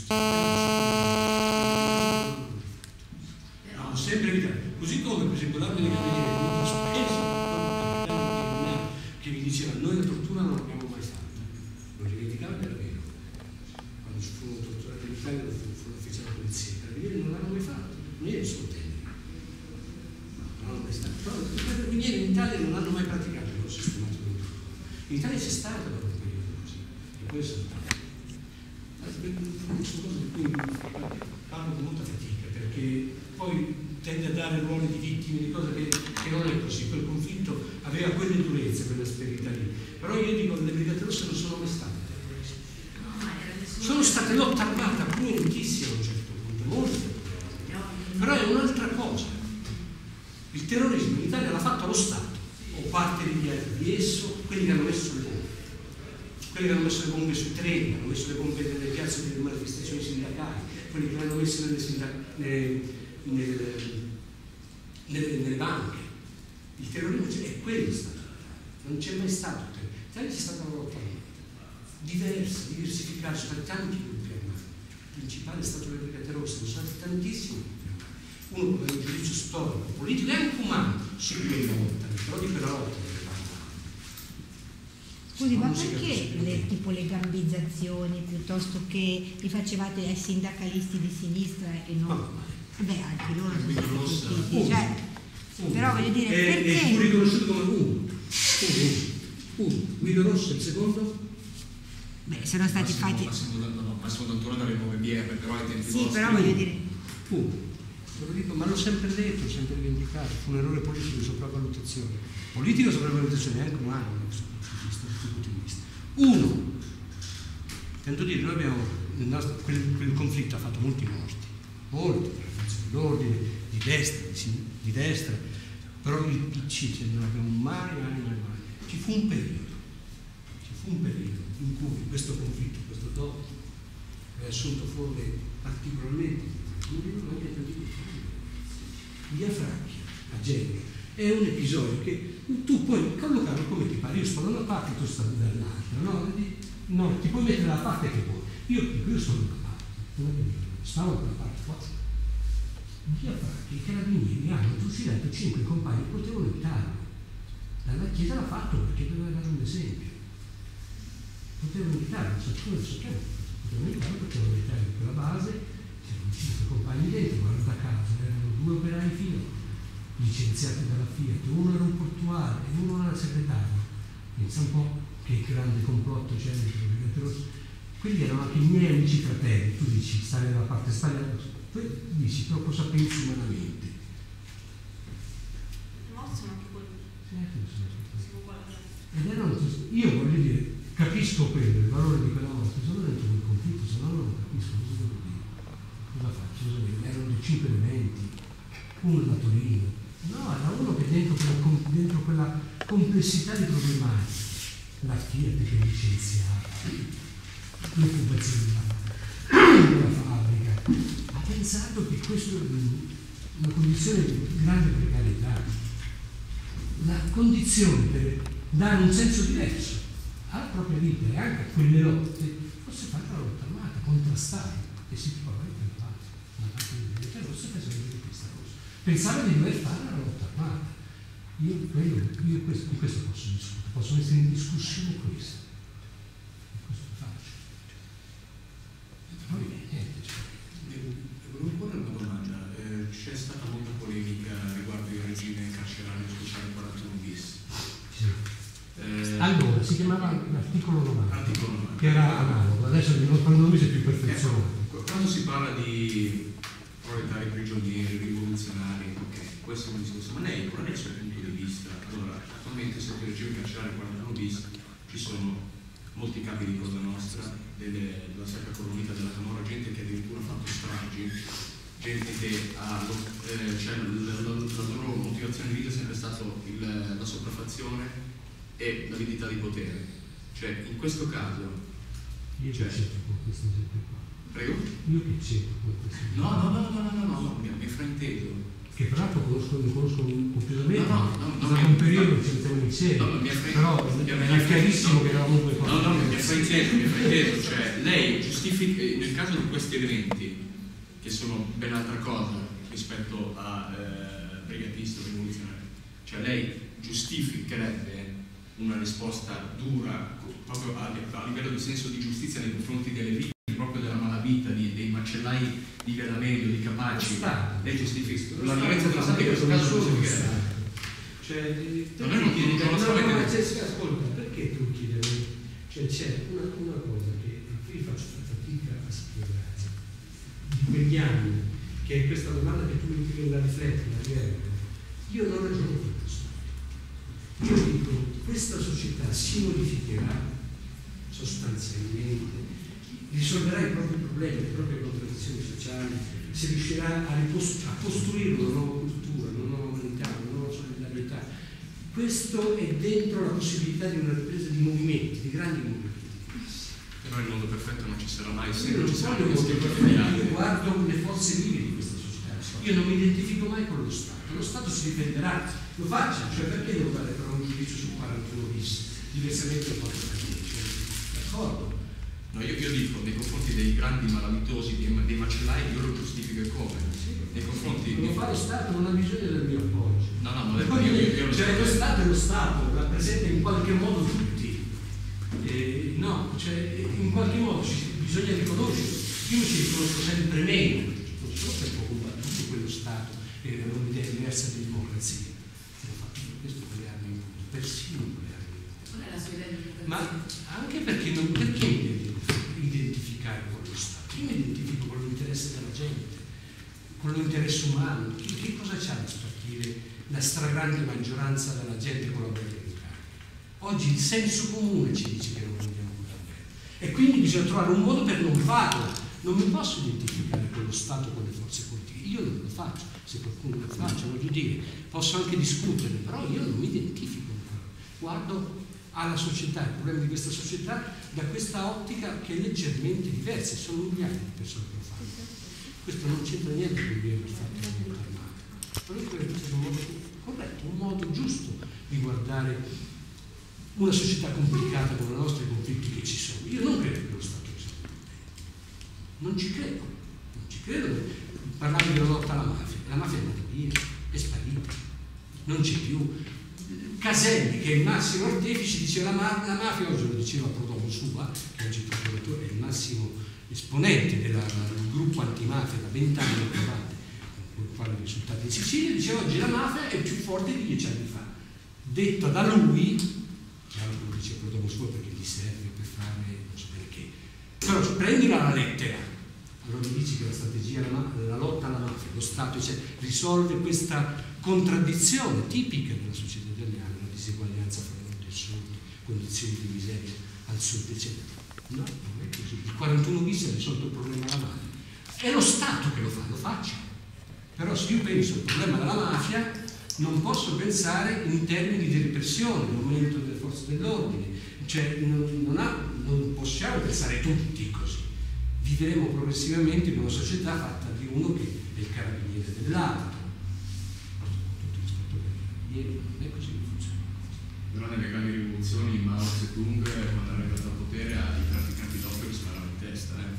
giustificato. No, sempre evitare. Così come per esempio l'arma dei carabinieri è molto spesso che mi diceva noi la tortura non l'abbiamo mai fatta. Non dimenticava che era vero. Quando ci furono torturati in Italia fu, fu l'ufficiale della polizia. I carabinieri non l'hanno mai fatto, non ero scontenti. Non hanno mai stato. Però i carabinieri in Italia non hanno mai praticato il loro sistema di tortura. In Italia c'è stato per un periodo così. E poi è saltato. Sono cose di cui parlo con molta fatica perché poi tende a dare ruoli di vittime di cose che, che non è così. Quel conflitto aveva quelle durezze, quelle asperità lì. Però io dico che le Brigate Rosse non sono mai state terroristi. No, ma era nessuno. Sono state lotta armata cruentissima a un certo punto, molte. Però è un'altra cosa. Il terrorismo in Italia l'ha fatto lo Stato, o parte di, di esso, quelli che hanno messo le bombe. Quelli che hanno messo le bombe sui treni, hanno messo le bombe nelle piazze delle manifestazioni sindacali, quelli che le hanno messe nelle, sindac- nelle, nelle, nelle, nelle banche. Il terrorismo è quello stato, non c'è mai stato. L'Italia c'è stata una lotta diversa, diversificata, sono stati tanti gruppi armati. Il principale è stato le Brigate Rosse, sono stati tantissimi gruppi armati. Uno può avere un giudizio storico, politico e anche umano su quella lotta, però di quella lotta. Scusi, ma Non si perché capisce le, perché. tipo le gambizzazioni piuttosto che li facevate ai sindacalisti di sinistra e Ma non? va male. Beh, anche loro sono Quindi stati rossa. colpiti, Uno. cioè, Uno. però voglio dire, è, perché? è fu riconosciuto come uno. Uno. Uno. Guido Rosso, il secondo? Beh, sono stati Massimo, fatti. Massimo, no, no, Massimo D'Antona dalle nuove B R, però ai tempi Sì, vostri. però voglio dire. Uno. Te lo dico, ma l'ho sempre detto, sempre rivendicato. Fu un errore politico di sopravvalutazione. Politico sopravvalutazione è anche umano da questo punto di vista. Da questo punto di vista. Uno. Intendo dire, noi abbiamo, il nostro, quel, quel conflitto ha fatto molti morti, molti per le forze dell'ordine, di destra, di, sin- di destra, però il P C cioè, non abbiamo mai, mai, mai, mai. Ci fu un periodo, ci fu un periodo in cui questo conflitto, questo dopo, aveva assunto forme particolarmente, non anche tanti conflitti. via Fracchia, a Genova, è un episodio che tu puoi collocarlo come ti pare. Io sto da una parte, tu stai dall'altra, no? No, ti puoi mettere dalla parte che vuoi. Io, io sto da una parte, non è che stavo da una parte qua. Via Fracchia, i carabinieri hanno trucidato cinque compagni, potevano evitarlo. La Chiesa l'ha fatto perché doveva dare un esempio. Potevano evitarlo, sappiamo, sappiamo. Potevano evitarlo, potevano evitare quella base, c'erano cinque compagni dentro, guarda a caso, erano due operai filo, licenziati dalla Fiat, uno era un portuale e uno era segretario. Pensa un po' che grande complotto c'era dentro il Brigate Rosse. Quelli erano anche i miei amici fratelli, tu dici stare dalla parte sbagliata, tu dici però cosa pensi umanamente? No, sono anche quelli. Ed erano, io voglio dire, capisco quello, il valore di quella volta, sono dentro quel conflitto, se no non lo capisco, cosa devo dire? Cosa faccio? Cosa devo dire? Erano dei cinque elementi, uno da Torino, no, era uno che dentro quella, dentro quella complessità di problematica, la Fiat che licenziava, l'occupazione della fabbrica, ha pensato che questo è una condizione di grande precarietà, la condizione per dare un senso diverso alla propria vita e anche a quelle lotte, forse fare la lotta armata, contrastare, e si trova in campagna, una parte di Brigate Rosse faceva di questa cosa. Pensava di dover fare la lotta armata. Io, quello, io questo, di questo posso discutere, posso mettere in discussione questo. E questo lo faccio. E poi niente, cioè. Volevo porre una domanda. Eh, c'è stata molta polemica riguardo il regime carcerario speciale quarantuno bis. Sì. Eh, Allora, si chiamava l'articolo novanta, articolo novanta. che era analogo, adesso quando lui si è più perfezionato. Ecco, quando si parla di proletari prigionieri, rivoluzionari, ok, questo è un discorso, ma lei, qual è il suo punto di vista? Allora, attualmente sotto il regime carcerario quarantuno bis ci sono molti capi di Cosa Nostra, delle, della Sacra Comunità della Camorra, gente che addirittura ha fatto stragi, gente che ha, eh, cioè, la, la, la loro motivazione di vita è sempre stata la sopraffazione e l'avidità di potere. Cioè, in questo caso... Io cioè, che c'entro con questo esempio qua? Prego? Io che c'entro con questo esempio? No, no, no, no, no, no, no, no, mi, mi frainteso. Che peraltro conosco, mi conosco compiutamente, No, no, no, è no, stato no, un periodo no, che c'entravamo insieme, no, mi ha frainteso. però Mi ha- era chiarissimo che eravamo due cose. No, no, mi ha diverse. frainteso, mi ha frainteso. Cioè, lei giustifica, nel caso di questi elementi, che sono ben altra cosa rispetto a eh, brigatisti o rivoluzionari, cioè lei giustificherebbe una risposta dura proprio a, a livello di senso di giustizia nei confronti delle vittime, proprio della malavita, di, dei macellai di Via D'Amelio, di Capaci. Lei giustifica la violenza dello Stato in questo caso non giustificherebbe. Cioè, Non è un chiedere, non so no, no, vedere. cioè, ascolta, perché tu chiedi a me? Cioè c'è una, una cosa che io faccio fatica a spiegare di quegli anni, che è questa domanda che tu mi devi da riflettere, io non ragiono con questo. Io dico, questa società si modificherà sostanzialmente, risolverà i propri problemi, le proprie contraddizioni sociali, si riuscirà a, ripost- a costruire una nuova cultura, una nuova umanità, una nuova solidarietà. Questo è dentro la possibilità di una ripresa di movimenti, di grandi movimenti. Però il mondo perfetto non ci sarà mai, se Io non non ci sarà voglio questi molto problemi. perfetto, io guardo le forze vive di questa società. Io non mi identifico mai con lo Stato, lo Stato si difenderà, lo faccia, cioè perché devo dare però un giudizio su quarantuno bis, diversamente da quanto capisce, d'accordo? No, io, io dico, nei confronti dei grandi malavitosi, dei, dei macellai, io lo giustifico e come? Nei confronti... Non fa lo Stato, non ha bisogno del mio appoggio. No, no, ma Poi, io, io, io lo cioè so. lo Stato è lo Stato, rappresenta in qualche modo tutti. Eh, no, cioè in qualche modo ci, bisogna riconoscere. Io mi ci riconosco sempre meno, non solo perché ho combattuto quello Stato e avevo un'idea diversa di democrazia. Ho fatto questo con le armi in mano, persino con le armi in mano. Qual è la sua idea di democrazia? Ma anche perché non perché mi devo identificare con lo Stato? Io mi identifico con l'interesse della gente, con l'interesse umano. Che, che cosa c'ha da spartire la stragrande maggioranza della gente con la guerra in carico? Oggi il senso comune ci dice che non vogliamo quella guerra e quindi bisogna trovare un modo per non farla. Non mi posso identificare con lo Stato, con le forze politiche, io non lo faccio, se qualcuno lo faccia, voglio dire, posso anche discutere, però io non mi identifico. Guardo alla società, il problema di questa società da questa ottica che è leggermente diversa, sono migliaia di persone che lo fanno. Questo non c'entra niente con il fatto di non armato. ricordare una società complicata come la nostra, i conflitti che ci sono. Io non credo che lo Stato risolva. Non ci credo, non ci credo. Parlavi della lotta alla mafia, la mafia è andata via, è sparita, non c'è più. Caselli, che è il massimo artefice, diceva la, ma la mafia, oggi lo diceva Prodomo Sua, che oggi il procuratore è il massimo esponente del gruppo antimafia da vent'anni, con quali risultati in Sicilia, diceva oggi la mafia è più forte di dieci anni fa. Detta da lui, chiaro che lo diceva Prodomo Sua perché gli serve per fare non so bene che, però prendila alla lettera. Allora mi dici che la strategia, la, la lotta alla mafia, lo Stato cioè, risolve questa contraddizione tipica della società italiana, la diseguaglianza fra nord e sud, condizioni di miseria al sud, eccetera. No, non è così. Il quarantuno bis ha risolto il problema della mafia. È lo Stato che lo fa, lo faccia. Però se io penso al problema della mafia, non posso pensare in termini di repressione, l'aumento delle forze dell'ordine. Cioè, non, non, ha, non possiamo pensare tutti così. Vivremo progressivamente in una società fatta di uno che è il carabiniere dell'altro. Tutto rispetto ai carabinieri, non è così che funziona. Però nelle grandi rivoluzioni Mao Zedong, quando è arrivato al potere, ha i trafficanti d'oppio che sparavano in testa, eh?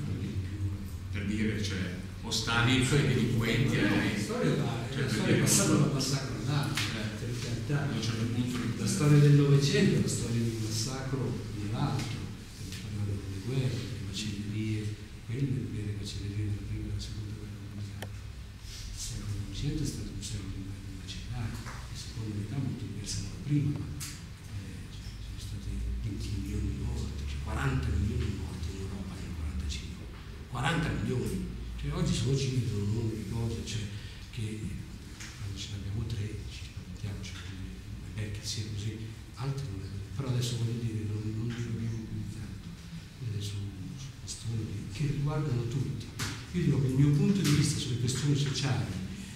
Per dire, cioè, o Stalin, cioè i delinquenti. No, la storia è passata da massacro all'altro, per carità. La storia del Novecento è la storia di un massacro dell'altro, parlando delle guerre, delle macellerie. Quelle vere macellerie della prima e della seconda guerra mondiale. Il secolo Novecento è stato un secolo di macellario, la seconda metà molto diversa dalla prima, ma eh, ci sono stati venti milioni di morti, cioè quaranta milioni di morti in Europa nel quarantacinque. quaranta milioni, cioè oggi se oggi vedono numeri di cose, cioè che quando ce ne abbiamo tre, ci spaventiamo, cioè è che sia così, altri non è così. Però adesso voglio dire, non, non giochiamo più tanto eh, su questioni che riguardano tutti. Io dico che il mio punto di vista sulle questioni sociali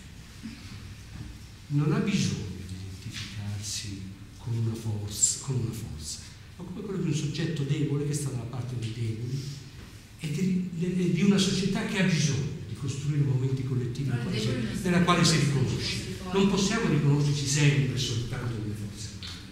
non ha bisogno di identificarsi con una forza, con una forza, ma come quello di un soggetto debole che sta dalla parte dei deboli e di, di, di una società che ha bisogno di costruire momenti collettivi nella quale si riconosce. Non possiamo riconoscerci sempre soltanto nelle forze.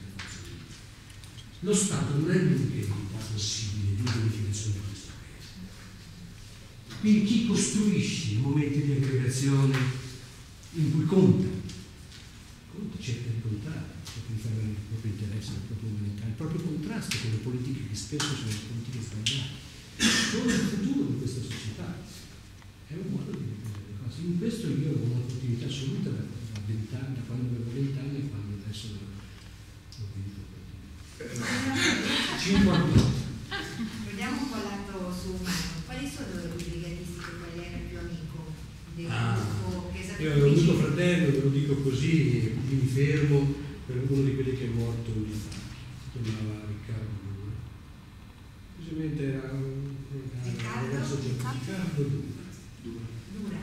Lo Stato non è l'unica entità possibile di identificazione di questo paese. Quindi chi costruisce i momenti di aggregazione in cui conta, conta cerca di contare, cerca di fare il proprio interesse, il proprio umanità, il proprio contrasto con le politiche che spesso sono le politiche sbagliate. Sono il futuro di questa società. È un modo di vedere le cose. In questo io ho un'opportunità assoluta da vent'anni, da quando avevo vent'anni e quando adesso l'ho vinto. cinquanta. Vediamo un po' l'altro su umano. Quali sono i brigatisti con quali era più amico del Ah, gruppo che è stato io avevo avuto vicino? fratello, ve lo dico così, e quindi mi fermo per uno di quelli che è morto un anno fa. Si chiamava Riccardo Dura. Semplicemente era un Riccardo? ragazzo di Riccardo Dura. Dura.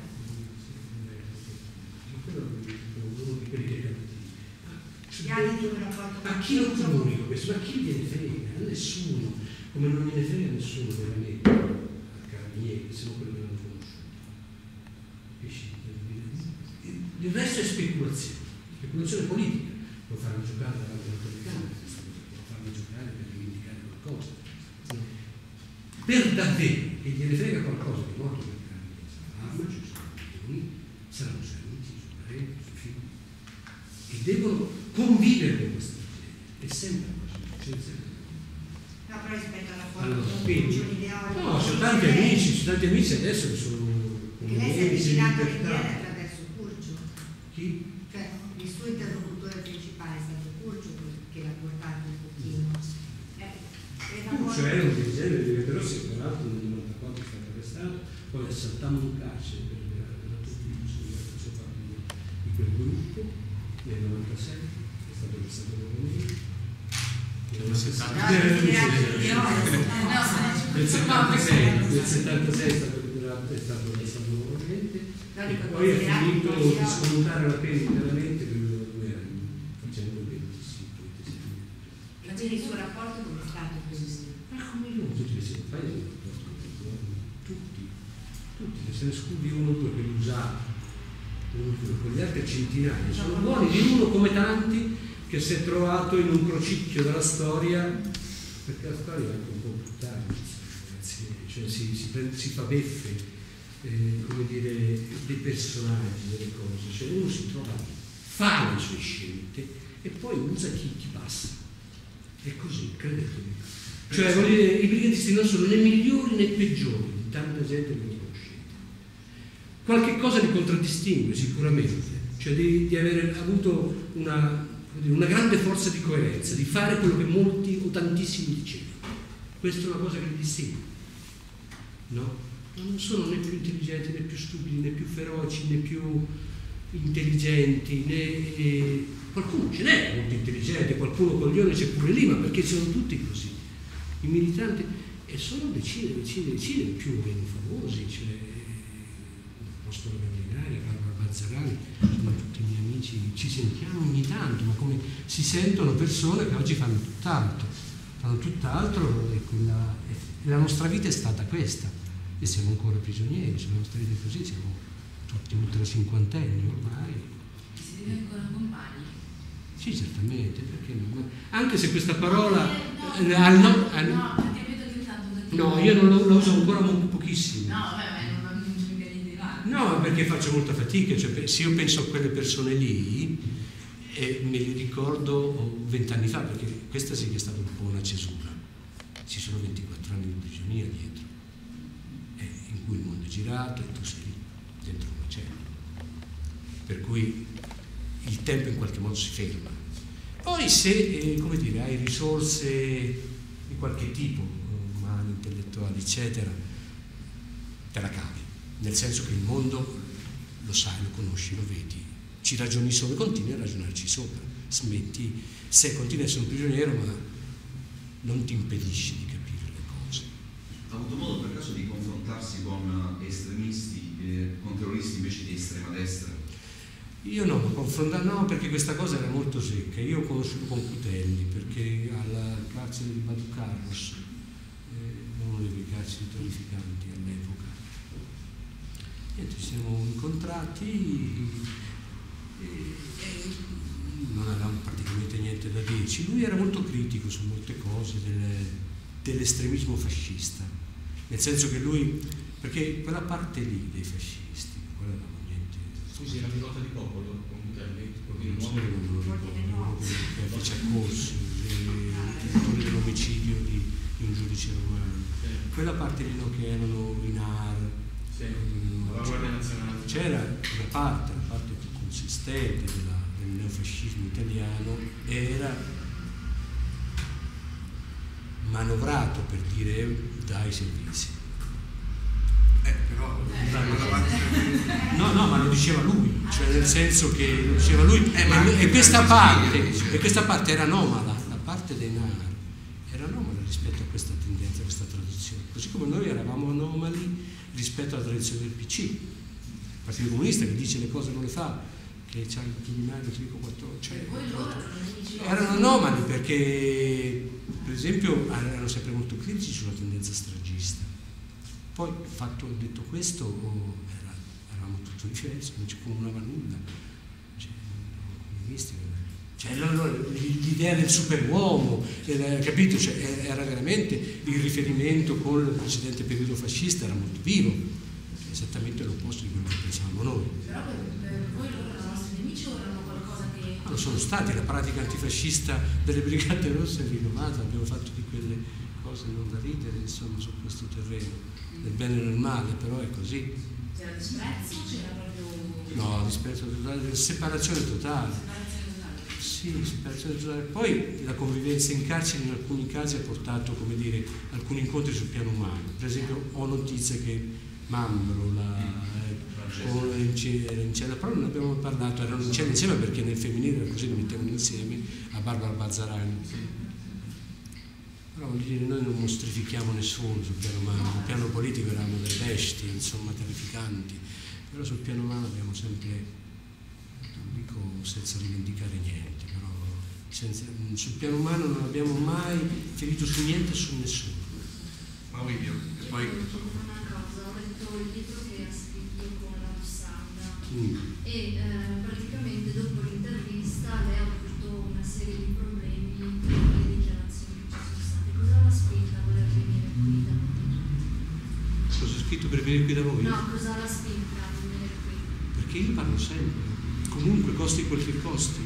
Uno di quelli che è cattivi. Gli altri di un rapporto A chi lo comunico questo? Ma chi gliene frega? A nessuno, come non gliene frega a nessuno veramente, a carabinieri, se non quelli che l'hanno conosciuto. Capisci? Il resto è speculazione, speculazione politica. Può farmi giocare davanti alla telecamera, può farmi giocare per rivendicare qualcosa. Per davvero che gliene frega qualcosa di morto per carabinieri, sarà arma, ci sono milioni, saranno suoi amici, i suoi parenti, i suoi figli. E devono convivere con questa gente. È sempre così. Sempre. No, però rispetto alla forma Allora, con quindi, ideologici. no, sono tanti amici, sono tanti amici adesso che sono Che lei si è avvicinato all'idea attraverso Curcio. Chi? Cioè, il suo interlocutore principale è stato Curcio che l'ha portato un pochino. Eh, Curcio era un dirigente, però si tra l'altro nel novantaquattro è stato arrestato, poi assaltammo un carcere per la tutto faccio parte di quel gruppo, nel novantasette è stato arrestato nuovamente. Nel settantasei nel settantasei è stato liberato, è stato arrestato nuovamente e poi ha finito di scontare la pena interamente per due anni facendo venti sì, e quindi il suo rapporto come è stato così? ma come io tutti si fai tutti tutti se ne scudi uno o due per usare uno o due con gli altri centinaia sono buoni di uno come tanti che che si è trovato in un crocicchio della storia, perché la storia è anche un po' brutale, ragazzi, cioè si, si, prende, si fa beffe, eh, come dire, dei personaggi, delle cose, cioè uno si trova, fa le sue scelte e poi usa chi, chi passa. È così, credetemi. Cioè, voglio dire, i brigatisti non sono né migliori né peggiori di tanta gente che lo conoscete. Qualche cosa li contraddistingue sicuramente, cioè di, di aver avuto una, una grande forza di coerenza, di fare quello che molti o tantissimi dicevano. Questa è una cosa che li distingue, no? Non sono né più intelligenti né più stupidi né più feroci né più intelligenti, né eh, qualcuno ce n'è molto intelligente, qualcuno coglione c'è pure lì, ma perché sono tutti così. I militanti, e sono decine, decine, decine più o meno famosi, cioè Prospero Gallinari, Barbara Balzarani, sono tutti i miei amici, ci sentiamo ogni tanto, ma come si sentono persone che oggi fanno tutt'altro, fanno tutt'altro e, quella, e la nostra vita è stata questa, e siamo ancora prigionieri, se la nostra vita è così, siamo tutti ultra cinquantenni ormai. Si deve ancora compagni? Sì, certamente, perché no? Anche se questa parola... No, eh, no, al no, no, al, no, perché vedo che tanto da no, io non lo, lo uso ancora molto pochissimo. No, vabbè, non, non ci mi viene di là. No, perché faccio molta fatica, cioè, se io penso a quelle persone lì, eh, me li ricordo vent'anni fa, perché questa sì che è stata un po' una cesura. Ci sono ventiquattro anni di prigionia dietro, eh, in cui il mondo è girato e tu sei lì, dentro una cella. Per cui il tempo in qualche modo si ferma. Poi se, eh, come dire, hai risorse di qualche tipo, umane, intellettuali, eccetera, te la cavi. Nel senso che il mondo lo sai, lo conosci, lo vedi, ci ragioni sopra, continui a ragionarci sopra, smetti, se continui a essere un prigioniero, ma non ti impedisci di capire le cose. Ha avuto modo per caso di confrontarsi con estremisti, eh, con terroristi invece di estrema destra? Io no, confrontare no, perché questa cosa era molto secca. Io ho conosciuto con Cutelli, perché al carcere di Badu Carlos, eh, uno dei carceri terrificanti all'epoca. Niente, ci siamo incontrati e, e non avevamo praticamente niente da dirci. Lui era molto critico su molte cose del, dell'estremismo fascista, nel senso che lui, perché quella parte lì dei fascisti, quella non Scusi, la pilota di popolo con Cutelli, non so che non lo ricordo, che fece a corso, l'autore dell'omicidio di, di un giudice romano. Sì. Quella parte lì no, che erano in A R, sì. La Guardia Nazionale. C'era una parte, la parte più consistente della, del neofascismo italiano, era manovrato per dire dai servizi. Eh, però no, no, ma lo diceva lui, cioè nel senso che lo diceva lui, eh, ma e, e, questa parte, sì, e questa parte era anomala, la parte dei N A R era anomala rispetto a questa tendenza, a questa tradizione, così come noi eravamo anomali rispetto alla tradizione del P C, il Partito Comunista che dice le cose non le fa, che c'ha il Quirinale, Trico quattro, cioè, erano anomali perché per esempio erano sempre molto critici sulla tendenza stragista. Poi, fatto, detto questo, oh, era, eravamo tutto diversi, non ci comunava nulla. Cioè, comunisti, cioè, l'idea del superuomo, era, capito? Cioè, era veramente il riferimento con il precedente periodo fascista, era molto vivo, esattamente l'opposto di quello che pensavamo noi. Però per, per voi loro erano nostri nemici o erano qualcosa che... Ma lo sono stati, la pratica antifascista delle Brigate Rosse è rinomata, abbiamo fatto di quelle cose non da ridere, insomma, su questo terreno. Nel bene e nel male, però è così. C'era disprezzo o c'era proprio... No, disprezzo totale, separazione totale. Separazione totale? Sì, separazione totale. Poi la convivenza in carcere in alcuni casi ha portato, come dire, alcuni incontri sul piano umano. Per esempio ho notizie che Mambro, la, eh, era in cella, però non abbiamo parlato, erano in cella insieme perché nel femminile era così, li mettevano insieme a Barbara Balzarani. Però voglio dire, noi non mostrifichiamo nessuno sul piano umano, sul piano politico eravamo delle bestie, insomma, terrificanti, però sul piano umano abbiamo sempre, non dico senza rivendicare niente, però senza, sul piano umano non abbiamo mai ferito su niente e su nessuno. Ma Ovidio, e poi... Una cosa, ho letto il libro che ha scritto con la Rossanda Mm. e eh, praticamente dopo l'intervista lei ha avuto una una serie di problemi per le dichiarazioni che ci sono state. Cosa l'ha spinta a voler venire qui da noi? Cosa ho scritto per venire qui da voi? No, cosa l'ha spinta a venire qui? Perché io parlo sempre, comunque costi quel che costi.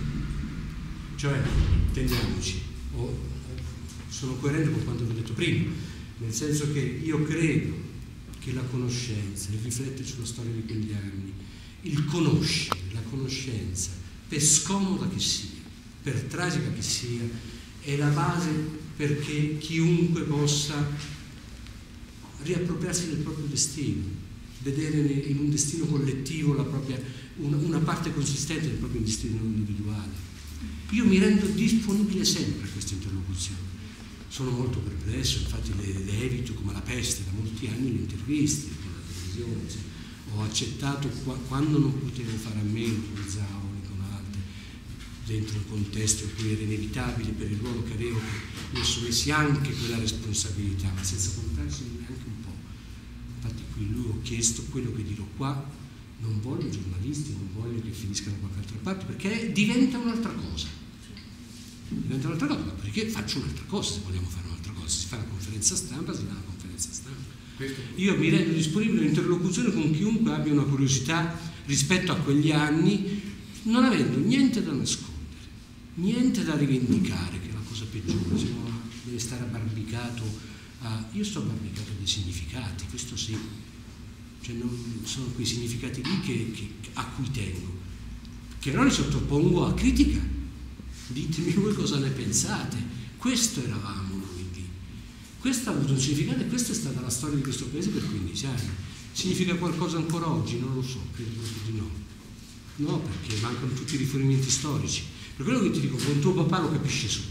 Cioè, intendiamoci, o, o, sono coerente con quanto vi ho detto prima, nel senso che io credo che la conoscenza, il riflettere sulla storia di quegli anni, il conoscere, la conoscenza, per scomoda che sia, per tragica che sia, è la base perché chiunque possa riappropriarsi del proprio destino, vedere in un destino collettivo la propria, una, una parte consistente del proprio destino individuale. Io mi rendo disponibile sempre a queste interlocuzioni. Sono molto perplesso, infatti le, le evito come la peste da molti anni le interviste con la televisione. Cioè, ho accettato qua, quando non potevo fare a meno con Zavoli, con altri, dentro un contesto in cui era inevitabile per il ruolo che avevo, che mi assumessi anche quella responsabilità, ma senza contarsi neanche un po'. Infatti qui lui ho chiesto quello che dirò qua, non voglio giornalisti, non voglio che finiscano da qualche altra parte, perché diventa un'altra cosa. Diventa un'altra cosa, perché faccio un'altra cosa se vogliamo fare un'altra cosa. Si fa una conferenza stampa, si fa una conferenza stampa. Io mi rendo disponibile all'interlocuzione con chiunque abbia una curiosità rispetto a quegli anni, non avendo niente da nascondere, niente da rivendicare, che è la cosa peggiore, se no deve stare abbarbicato a... Io sto abbarbicato dei significati, questo sì, cioè non sono quei significati lì che, che, a cui tengo, che non li sottopongo a critica. Ditemi voi cosa ne pensate. Questo eravamo noi lì. Questo ha avuto un significato e questa è stata la storia di questo paese per quindici anni. Significa qualcosa ancora oggi? Non lo so, credo proprio di no. No, perché mancano tutti i riferimenti storici. Per quello che ti dico, con tuo papà lo capisce subito.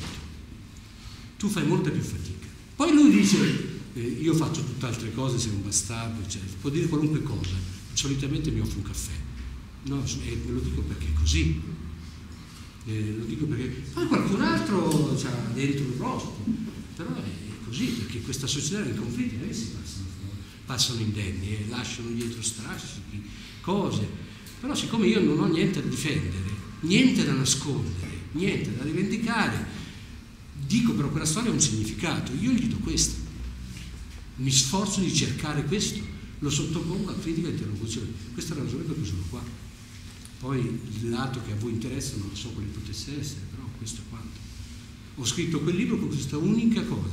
Tu fai molta più fatica. Poi lui dice, eh, io faccio tutt'altre cose, sei un bastardo, eccetera. Può dire qualunque cosa. Solitamente mi offre un caffè. No, e ve lo dico perché è così. Eh, lo dico perché poi qualcun altro c'ha dentro il rostro, però è così, perché questa società è in conflitto, non è che si passano, passano indenni, eh, lasciano dietro strascichi, cose, però siccome io non ho niente da difendere, niente da nascondere, niente da rivendicare, dico però quella storia ha un significato, io gli do questo, mi sforzo di cercare questo, lo sottopongo a critica e interlocuzione, questa è la ragione per cui sono qua. Poi il lato che a voi interessa non so quale potesse essere, però questo è quanto. Ho scritto quel libro con questa unica cosa,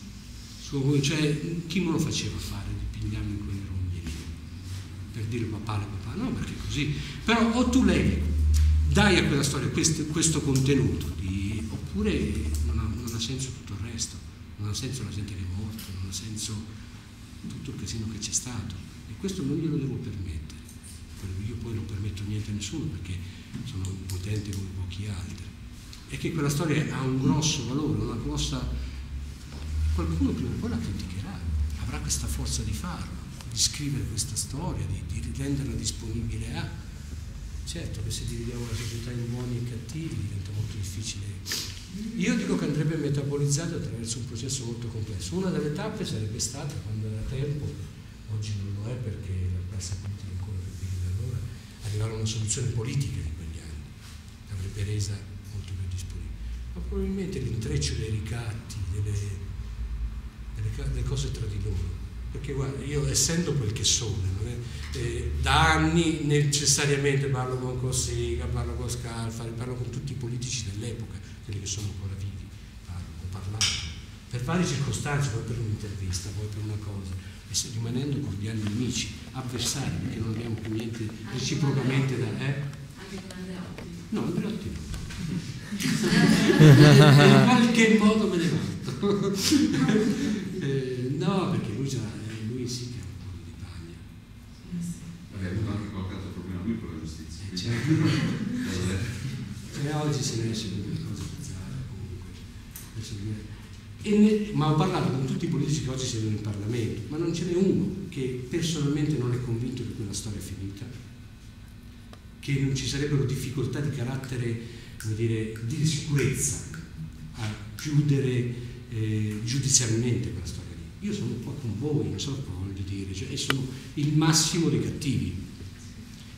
cioè chi me lo faceva fare di pigliarmi in quelle rondini per dire papà, papà, no, perché così. Però o tu levi, dai a quella storia questo, questo contenuto, di, oppure non ha, non ha senso tutto il resto, non ha senso la gente che è morta, non ha senso tutto il casino che c'è stato, e questo non glielo devo permettere. Io poi non permetto niente a nessuno perché sono potente come pochi altri, e che quella storia ha un grosso valore, una grossa, qualcuno prima o poi la criticherà, avrà questa forza di farlo, di scrivere questa storia, di, di renderla disponibile a, certo che se dividiamo la società in buoni e cattivi diventa molto difficile. Io dico che andrebbe metabolizzato attraverso un processo molto complesso. Una delle tappe sarebbe stata, quando era tempo, oggi non lo è perché la classe politica arrivare a una soluzione politica di quegli anni, l'avrebbe resa molto più disponibile. Ma probabilmente l'intreccio dei ricatti, delle, delle, delle cose tra di loro. Perché guarda, io essendo quel che sono, non è, eh, da anni necessariamente parlo con Cossiga, parlo con Scalfari, parlo con tutti i politici dell'epoca, quelli che sono ancora vivi, parlo, ho parlato, per varie circostanze, poi per un'intervista, poi per una cosa. E rimanendo cordiali amici, avversari, perché non abbiamo più niente reciprocamente da... Eh? Anche con Andreotti? No, Andreotti no. In qualche modo me ne vanto. eh, no, perché lui, già, lui sì che ha un po' di paglia. Vabbè, ha avuto anche qualche altro problema lui con la giustizia. Eh, certo. E oggi se ne esce con delle cose bizzarre, comunque. E ne, ma ho parlato con tutti i politici che oggi siedono in Parlamento, ma non ce n'è uno che personalmente non è convinto che quella storia è finita, che non ci sarebbero difficoltà di carattere, come dire, di sicurezza a chiudere eh, giudizialmente quella storia lì. Io sono qua con voi, non so cosa voglio dire, cioè, e sono il massimo dei cattivi.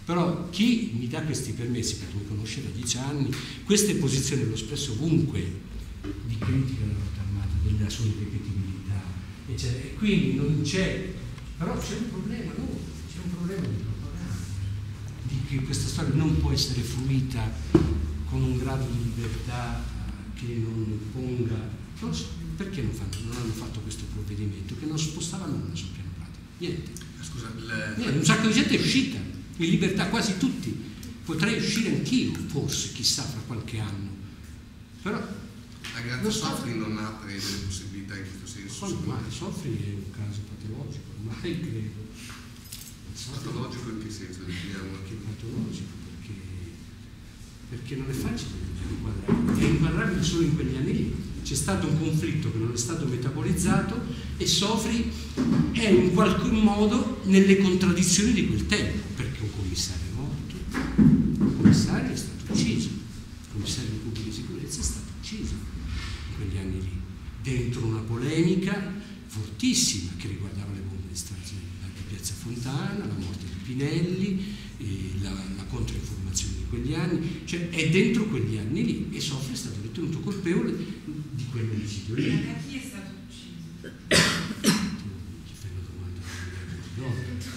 Però chi mi dà questi permessi, perché mi conosce da dieci anni, queste posizioni l'ho espresso ovunque di critica della lotta armata, della sua irripetibilità, eccetera. E quindi non c'è, però c'è un problema, no? C'è un problema di propaganda, di che questa storia non può essere fruita con un grado di libertà che non ponga, non so, perché non, fanno, non hanno fatto questo provvedimento, che non spostava nulla sul piano pratico, niente. Scusa, le... niente, un sacco di gente è uscita in libertà, quasi tutti. Potrei uscire anch'io, forse, chissà, fra qualche anno, però la Grazia Sofri non ha preso le possibilità in questo senso. quando mai Sofri è un caso patologico, ormai credo. Patologico in che senso? Definiamo Che patologico, perché, perché non è facile inquadrarlo, è inquadrabile solo in quegli anni lì. C'è stato un conflitto che non è stato metabolizzato e Sofri è in qualche modo nelle contraddizioni di quel tempo, perché un commissario è morto, un commissario è stato ucciso, il commissario di pubblica sicurezza è stato ucciso in quegli anni lì, dentro una polemica fortissima che riguardava le bombe di strage di Piazza Fontana, la morte di Pinelli, eh, la, la controinformazione di quegli anni, cioè è dentro quegli anni lì e Sofri è stato ritenuto colpevole di quell'omicidio lì. Da chi è stato ucciso? Ti fai una domanda,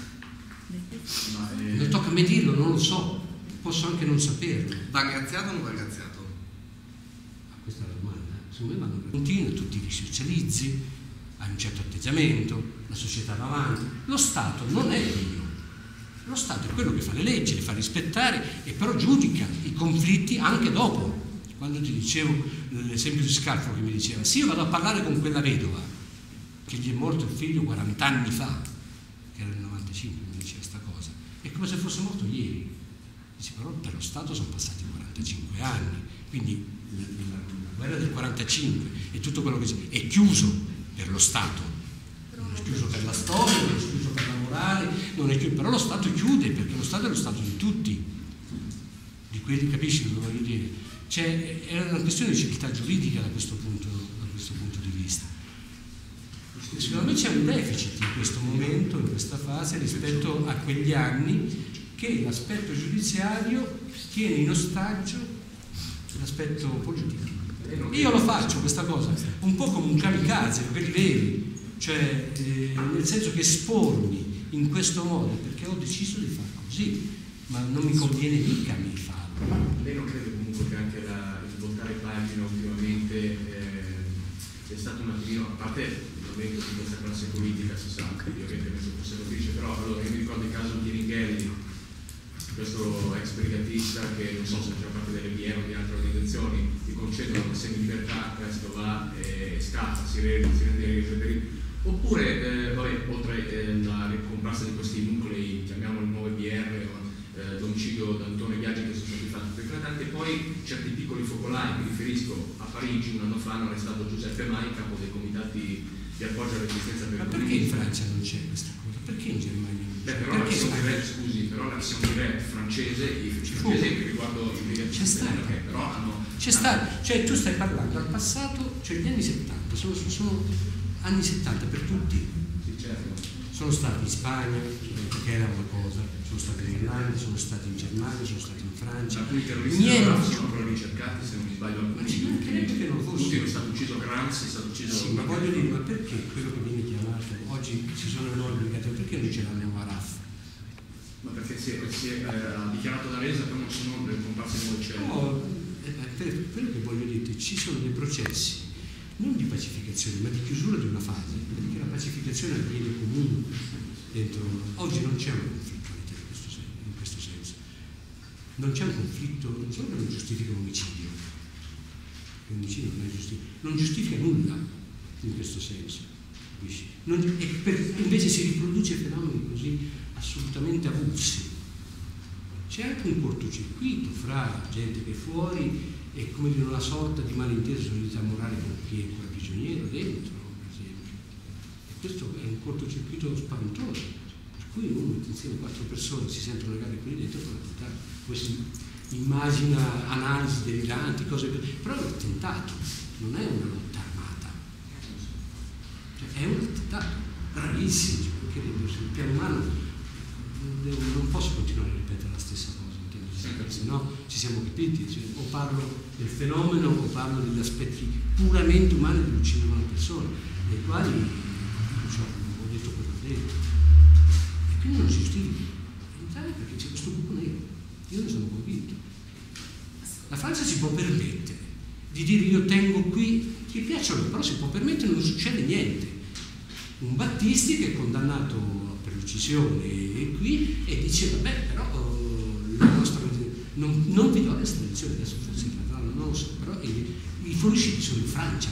non non tocca a me dirlo, non lo so, posso anche non saperlo. Va graziato o non va graziato? Ah, questa è la domanda. Secondo me vanno continua, tu ti risocializzi, hai un certo atteggiamento, la società va avanti. Lo Stato non è Dio. Lo Stato è quello che fa le leggi, le fa rispettare e però giudica i conflitti anche dopo. Quando ti dicevo l'esempio di Scarfo che mi diceva, sì, io vado a parlare con quella vedova che gli è morto il figlio quaranta anni fa, che era nel novantacinque, mi diceva questa cosa, è come se fosse morto ieri. Dice, però per lo Stato sono passati quarantacinque anni, quindi la, la, la guerra del quarantacinque e tutto quello che c'è è chiuso per lo Stato, non è chiuso per la storia, non è chiuso per la morale, non è chiuso, però lo Stato chiude perché lo Stato è lo Stato di tutti, di quelli, capisci cosa voglio dire? Cioè, è una questione di civiltà giuridica da questo punto, da questo punto di vista. Secondo me c'è un deficit in questo momento, in questa fase, rispetto a quegli anni che l'aspetto giudiziario tiene in ostaggio l'aspetto politico. Io lo faccio questa cosa, un po' come un kamikaze, quelli veri, cioè eh, nel senso che espormi in questo modo perché ho deciso di fare così, ma non mi conviene mica a me farlo. Lei non crede comunque che anche la, il voltare pagina ultimamente eh, è stato un attimino, a parte l'avvento di questa classe politica, si sa, ovviamente questo fosse lo dice, però allora io mi ricordo il caso di Ringhelli, questo ex brigatista che non so se faceva parte delle B M o di altre organizzazioni, ti concedono una semi-libertà, questo va e scappa, si rende, si rende oppure, eh, vabbè, oltre eh, la comparsa di questi nuclei, chiamiamoli nuove B R o eh, l'omicidio da Antonio Biagi che sono stati fatti eclatanti, e poi certi piccoli focolai, mi riferisco a Parigi un anno fa hanno arrestato Giuseppe Mai, capo dei comitati di appoggio alla resistenza per il Ma perché in Francia non c'è questa cosa? Perché in Germania? Beh, però la versione diretta, scusi, però la versione diretta francese, i francesi che riguardo i brigatisti, c'è stata, però hanno c'è stata, cioè tu stai parlando al passato, cioè gli anni settanta, sono, sono anni settanta per tutti. Sì, certo. Sono stati in Spagna, perché era una cosa, sono stati in Irlanda, sono stati in Germania, sono stati in Francia. Alcuni terroristi Niente. sono però ricercati, se non mi sbaglio, alcuni. Ma ci mancherebbe che non fosse. Tutti, è stato ucciso Gramsci, è stato ucciso. Sì, ma voglio dire, ma perché quello che viene chiamato oggi ci sono le norme obbligative, perché non ce l'hanno a Raf? Ma perché si è, si è eh, dichiarato da resa che non sono le comparse di Molcelli. No, eh, per quello che voglio dire, ci sono dei processi non di pacificazione, ma di chiusura di una fase, perché la pacificazione avviene comunque dentro. Oggi non c'è un conflitto in questo senso, in questo senso. Non c'è un conflitto, non solo che non giustifica un omicidio, l'omicidio non, è giustifica, non giustifica nulla in questo senso, capisci? Non, e per, invece si riproduce fenomeni così assolutamente avulsi. C'è anche un cortocircuito fra gente che è fuori e come dire una sorta di malinteso solidità morale con chi è ancora prigioniero dentro, per esempio. E questo è un cortocircuito spaventoso, per cui uno mette insieme quattro persone, si sentono legate qui dentro per attentare. Poi si immagina analisi deliranti, cose così, però è un attentato, non è una lotta armata. Cioè, è un attentato gravissimo, perché sul piano umano devo, non posso continuare a ripetere la stessa cosa, se no ci siamo capiti, cioè, o parlo del fenomeno o parlo degli aspetti puramente umani che uccidono una persona, dei quali dico, cioè, ho detto quello che ho detto, e quindi non si giustifica in Italia perché c'è questo buco nero, io ne sono convinto. La Francia si può permettere di dire io tengo qui, ti piacciono, però si può permettere, non succede niente. Un Battisti che è condannato per l'uccisione e qui e dice vabbè però la nostra non, non vi do l'estradizione, adesso forse in realtà non lo so, però i, i fuoriusciti sono in Francia,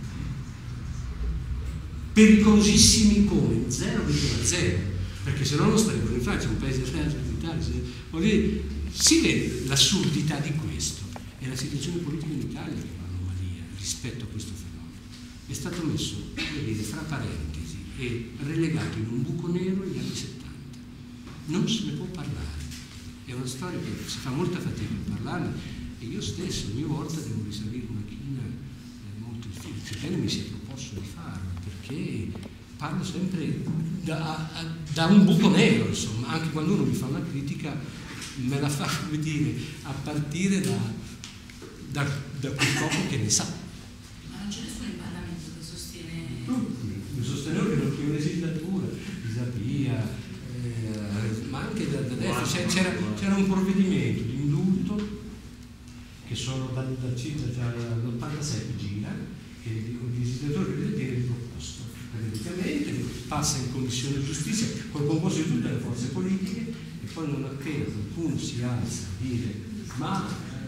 pericolosissimi come zero virgola zero, perché se no non starebbero in Francia, un paese d'Italia. Si vede l'assurdità di questo e la situazione politica in Italia che è un'anomalia rispetto a questo fenomeno. È stato messo, come dire, fra parentesi e relegato in un buco nero negli anni settanta. Non se ne può parlare. È una storia che si fa molta fatica a parlarne e io stesso ogni volta devo risalire una china eh, molto difficile. Sebbene mi sia proposto di farlo, perché parlo sempre da, da un buco nero, insomma, anche quando uno mi fa una critica me la fa, come dire, a partire da, da, da quel poco che ne sa. Ma non c'è nessuno in Parlamento che sostiene... No, mi sosteneva che non c'è un'esilatura, Pisapia, eh, ma anche da, da destra c'era, c'era un provvedimento di indulto che sono dal, dal, dall'ottantasei gira, che il legislatore deve viene proposto periodicamente, passa in commissione giustizia con il concorso di tutte le forze politiche e poi non appena qualcuno si alza a dire ma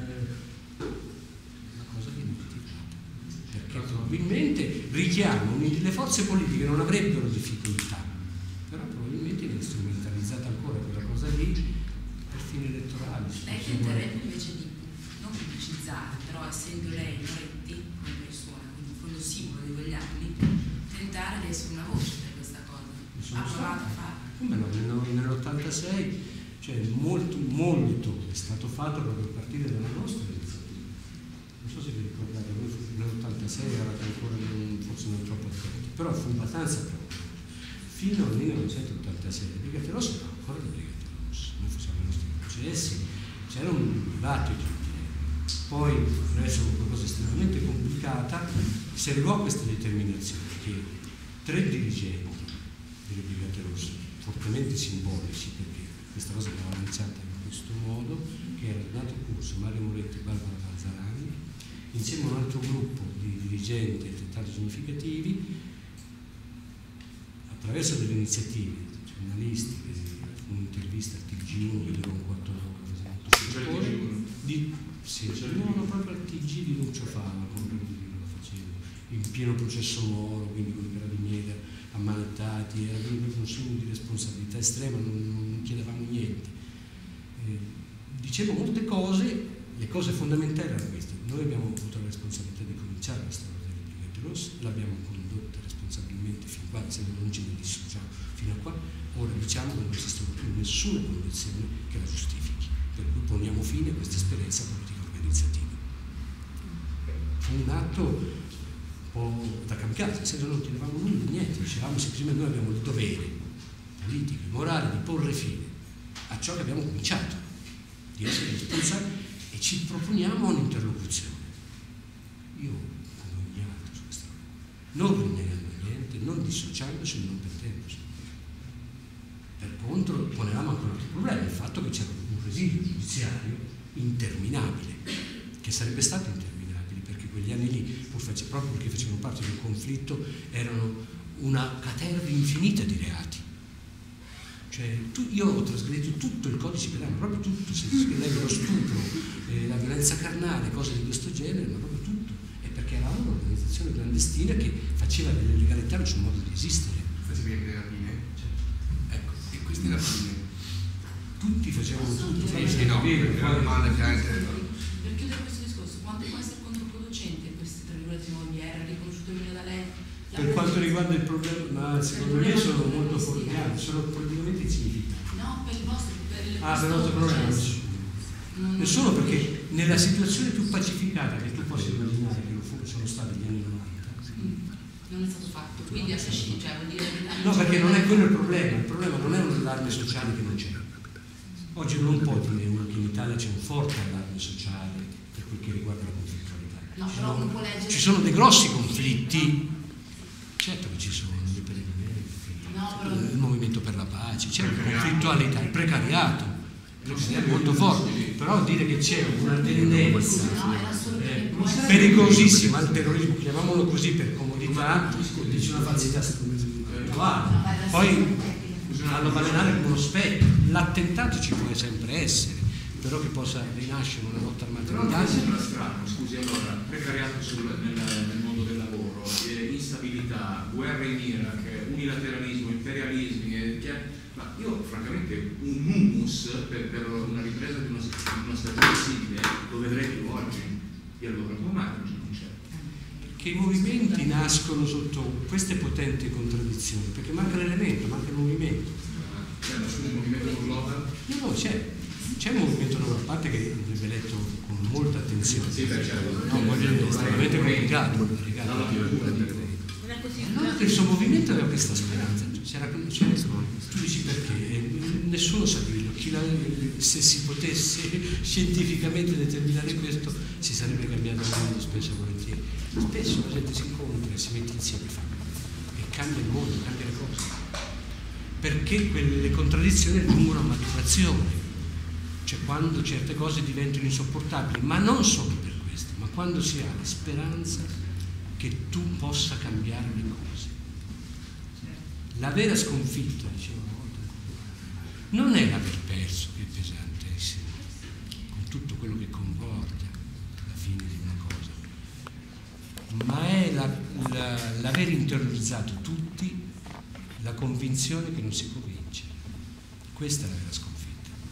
eh, una cosa che è notificata, perché probabilmente richiamano le forze politiche non avrebbero difficoltà, però probabilmente viene strumentalizzata ancora quella cosa lì per fini elettorali. Lei tenterebbe invece di non pubblicizzare, però essendo lei Moretti come persona, quindi quello simbolo di quegli anni, tentare di essere una voce per questa cosa. Ha provato a farlo. Come no, nell'ottantasei cioè molto, molto è stato fatto proprio a partire dalla nostra iniziativa. Non so se vi ricordate, noi nell'ottantasei eravate ancora non, forse non troppo attenti, però fu abbastanza proprio. Fino al millenovecentottantasei le Brigate Rosse erano ancora le Brigate Rosse, noi facciamo i nostri processi, c'era un dibattito. Poi, adesso una cosa estremamente complicata, si arrivò a questa determinazione che tre dirigenti delle Brigate Rosse, fortemente simbolici, perché questa cosa andava iniziata in questo modo, che era Renato Curso, Mario Moretti e Barbara Balzarani, insieme a un altro gruppo di dirigenti altrettanto significativi, attraverso delle iniziative giornalistiche, un'intervista al T G uno che durò un quattro ore, di sì, no, no, proprio al T G di Lucio Fava, come lo facevo, in pieno processo Moro, quindi con i carabinieri ammanettati, era un segno di responsabilità estrema, non, non chiedevamo niente. Eh, dicevo molte cose, le cose fondamentali erano queste. Noi abbiamo avuto la responsabilità di cominciare la storia delle Brigate Rosse, l'abbiamo condotta responsabilmente fin qua, se non ce ne dissociamo fino a qua, ora diciamo che non esiste più nessuna condizione che la giustifichi, per cui poniamo fine a questa esperienza politica organizzativa. Fu un atto un po' da kamikaze, se non chiedevamo nulla, niente, dicevamo semplicemente noi abbiamo il dovere politico e morale di porre fine a ciò che abbiamo cominciato, di essere responsabili e ci proponiamo un'interlocuzione. Io come ogni altro su questa cosa, non rinnegando niente, non dissociandoci, non perdendoci. Per contro ponevamo anche un altro problema, il fatto che c'era un residuo giudiziario interminabile, che sarebbe stato interminabile, perché quegli anni lì, pur face, proprio perché facevano parte di un conflitto, erano una caterva infinita di reati. Cioè, tu, io ho trasgredito tutto il codice penale, proprio tutto, se scrivevi lo stupro, eh, la violenza carnale, cose di questo genere, ma proprio tutto. E perché era un'organizzazione clandestina che faceva delle legalità il suo modo di esistere. Facevi le rapine? Cioè, ecco. E queste rapine? Tutti facevano tutto, Sì, sì, no, era domanda che anche... Per chiudere questo discorso, quanto può essere controproducente queste tra virgolette mogli? Era riconosciuto meglio da lei? Per quanto riguarda il problema, ma secondo me sono molto fortunati, sono politicamente insignificanti. No, per il vostro, per il Ah, per il vostro problema nessuno. Nessuno, perché nella situazione più pacificata che tu possa immaginare, che lo fu, sono stati gli anni novanta, non è stato fatto, quindi a prescindere, cioè vuol dire che No, perché non è quello il problema, il problema non è un allarme sociale che non c'è. Oggi non può dire uno che in Italia c'è un forte allarme sociale per quel che riguarda la conflittualità. No, ci, però sono, non può leggere... ci sono dei grossi conflitti, certo che ci sono dei peregrinamenti, No, però... il movimento per la pace, c'è una conflittualità, il precariato, il precariato è molto forte, però dire che c'è una tendenza No, era solo eh, perché può essere... pericolosissima al terrorismo, chiamiamolo così per comodità, dice una falsità spirituale. Poi fanno balenare come uno spettro. L'attentato ci può sempre essere, però che possa rinascere una lotta armata Però in mi Italia. sembra strano, scusi, allora, precariato sul, nel, nel mondo del lavoro, eh, instabilità, guerra in Iraq, unilateralismo, imperialismi, eh, che, ma io francamente un humus per, per una ripresa di una, di una stagione simile lo vedrei più oggi. E allora come mai oggi non c'è? Che i movimenti nascono sotto queste potenti contraddizioni, perché manca l'elemento, manca il movimento. C'è il movimento global? No, no, c'è. C'è il movimento nuovo, a parte che andrebbe letto con molta attenzione. Sì, beh, certo. No, voglio dire, è estremamente complicato. Non è così. No, il suo movimento aveva questa speranza. C'era, cioè, tu dici perché? Nessuno sa dirlo. Chi la, se si potesse scientificamente determinare questo, si sarebbe cambiato il mondo spesso e volentieri. Spesso la gente si incontra e si mette insieme e cambia il mondo, cambia le cose. Perché quelle contraddizioni giungono a maturazione. Cioè quando certe cose diventano insopportabili, ma non solo per questo, ma quando si ha la speranza che tu possa cambiare le cose. La vera sconfitta, dicevo una volta, non è l'aver perso, che è pesantissimo, con tutto quello che comporta la fine di una cosa, ma è la, la, l'aver interiorizzato tutti la convinzione che non si può vincere. Questa è la vera sconfitta.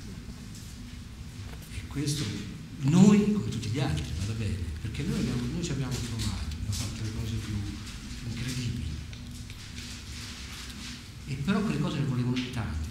E questo noi, come tutti gli altri, vada bene, perché noi, abbiamo, noi ci abbiamo provato, abbiamo fatto le cose più incredibili. E però quelle cose ne volevano in tanti.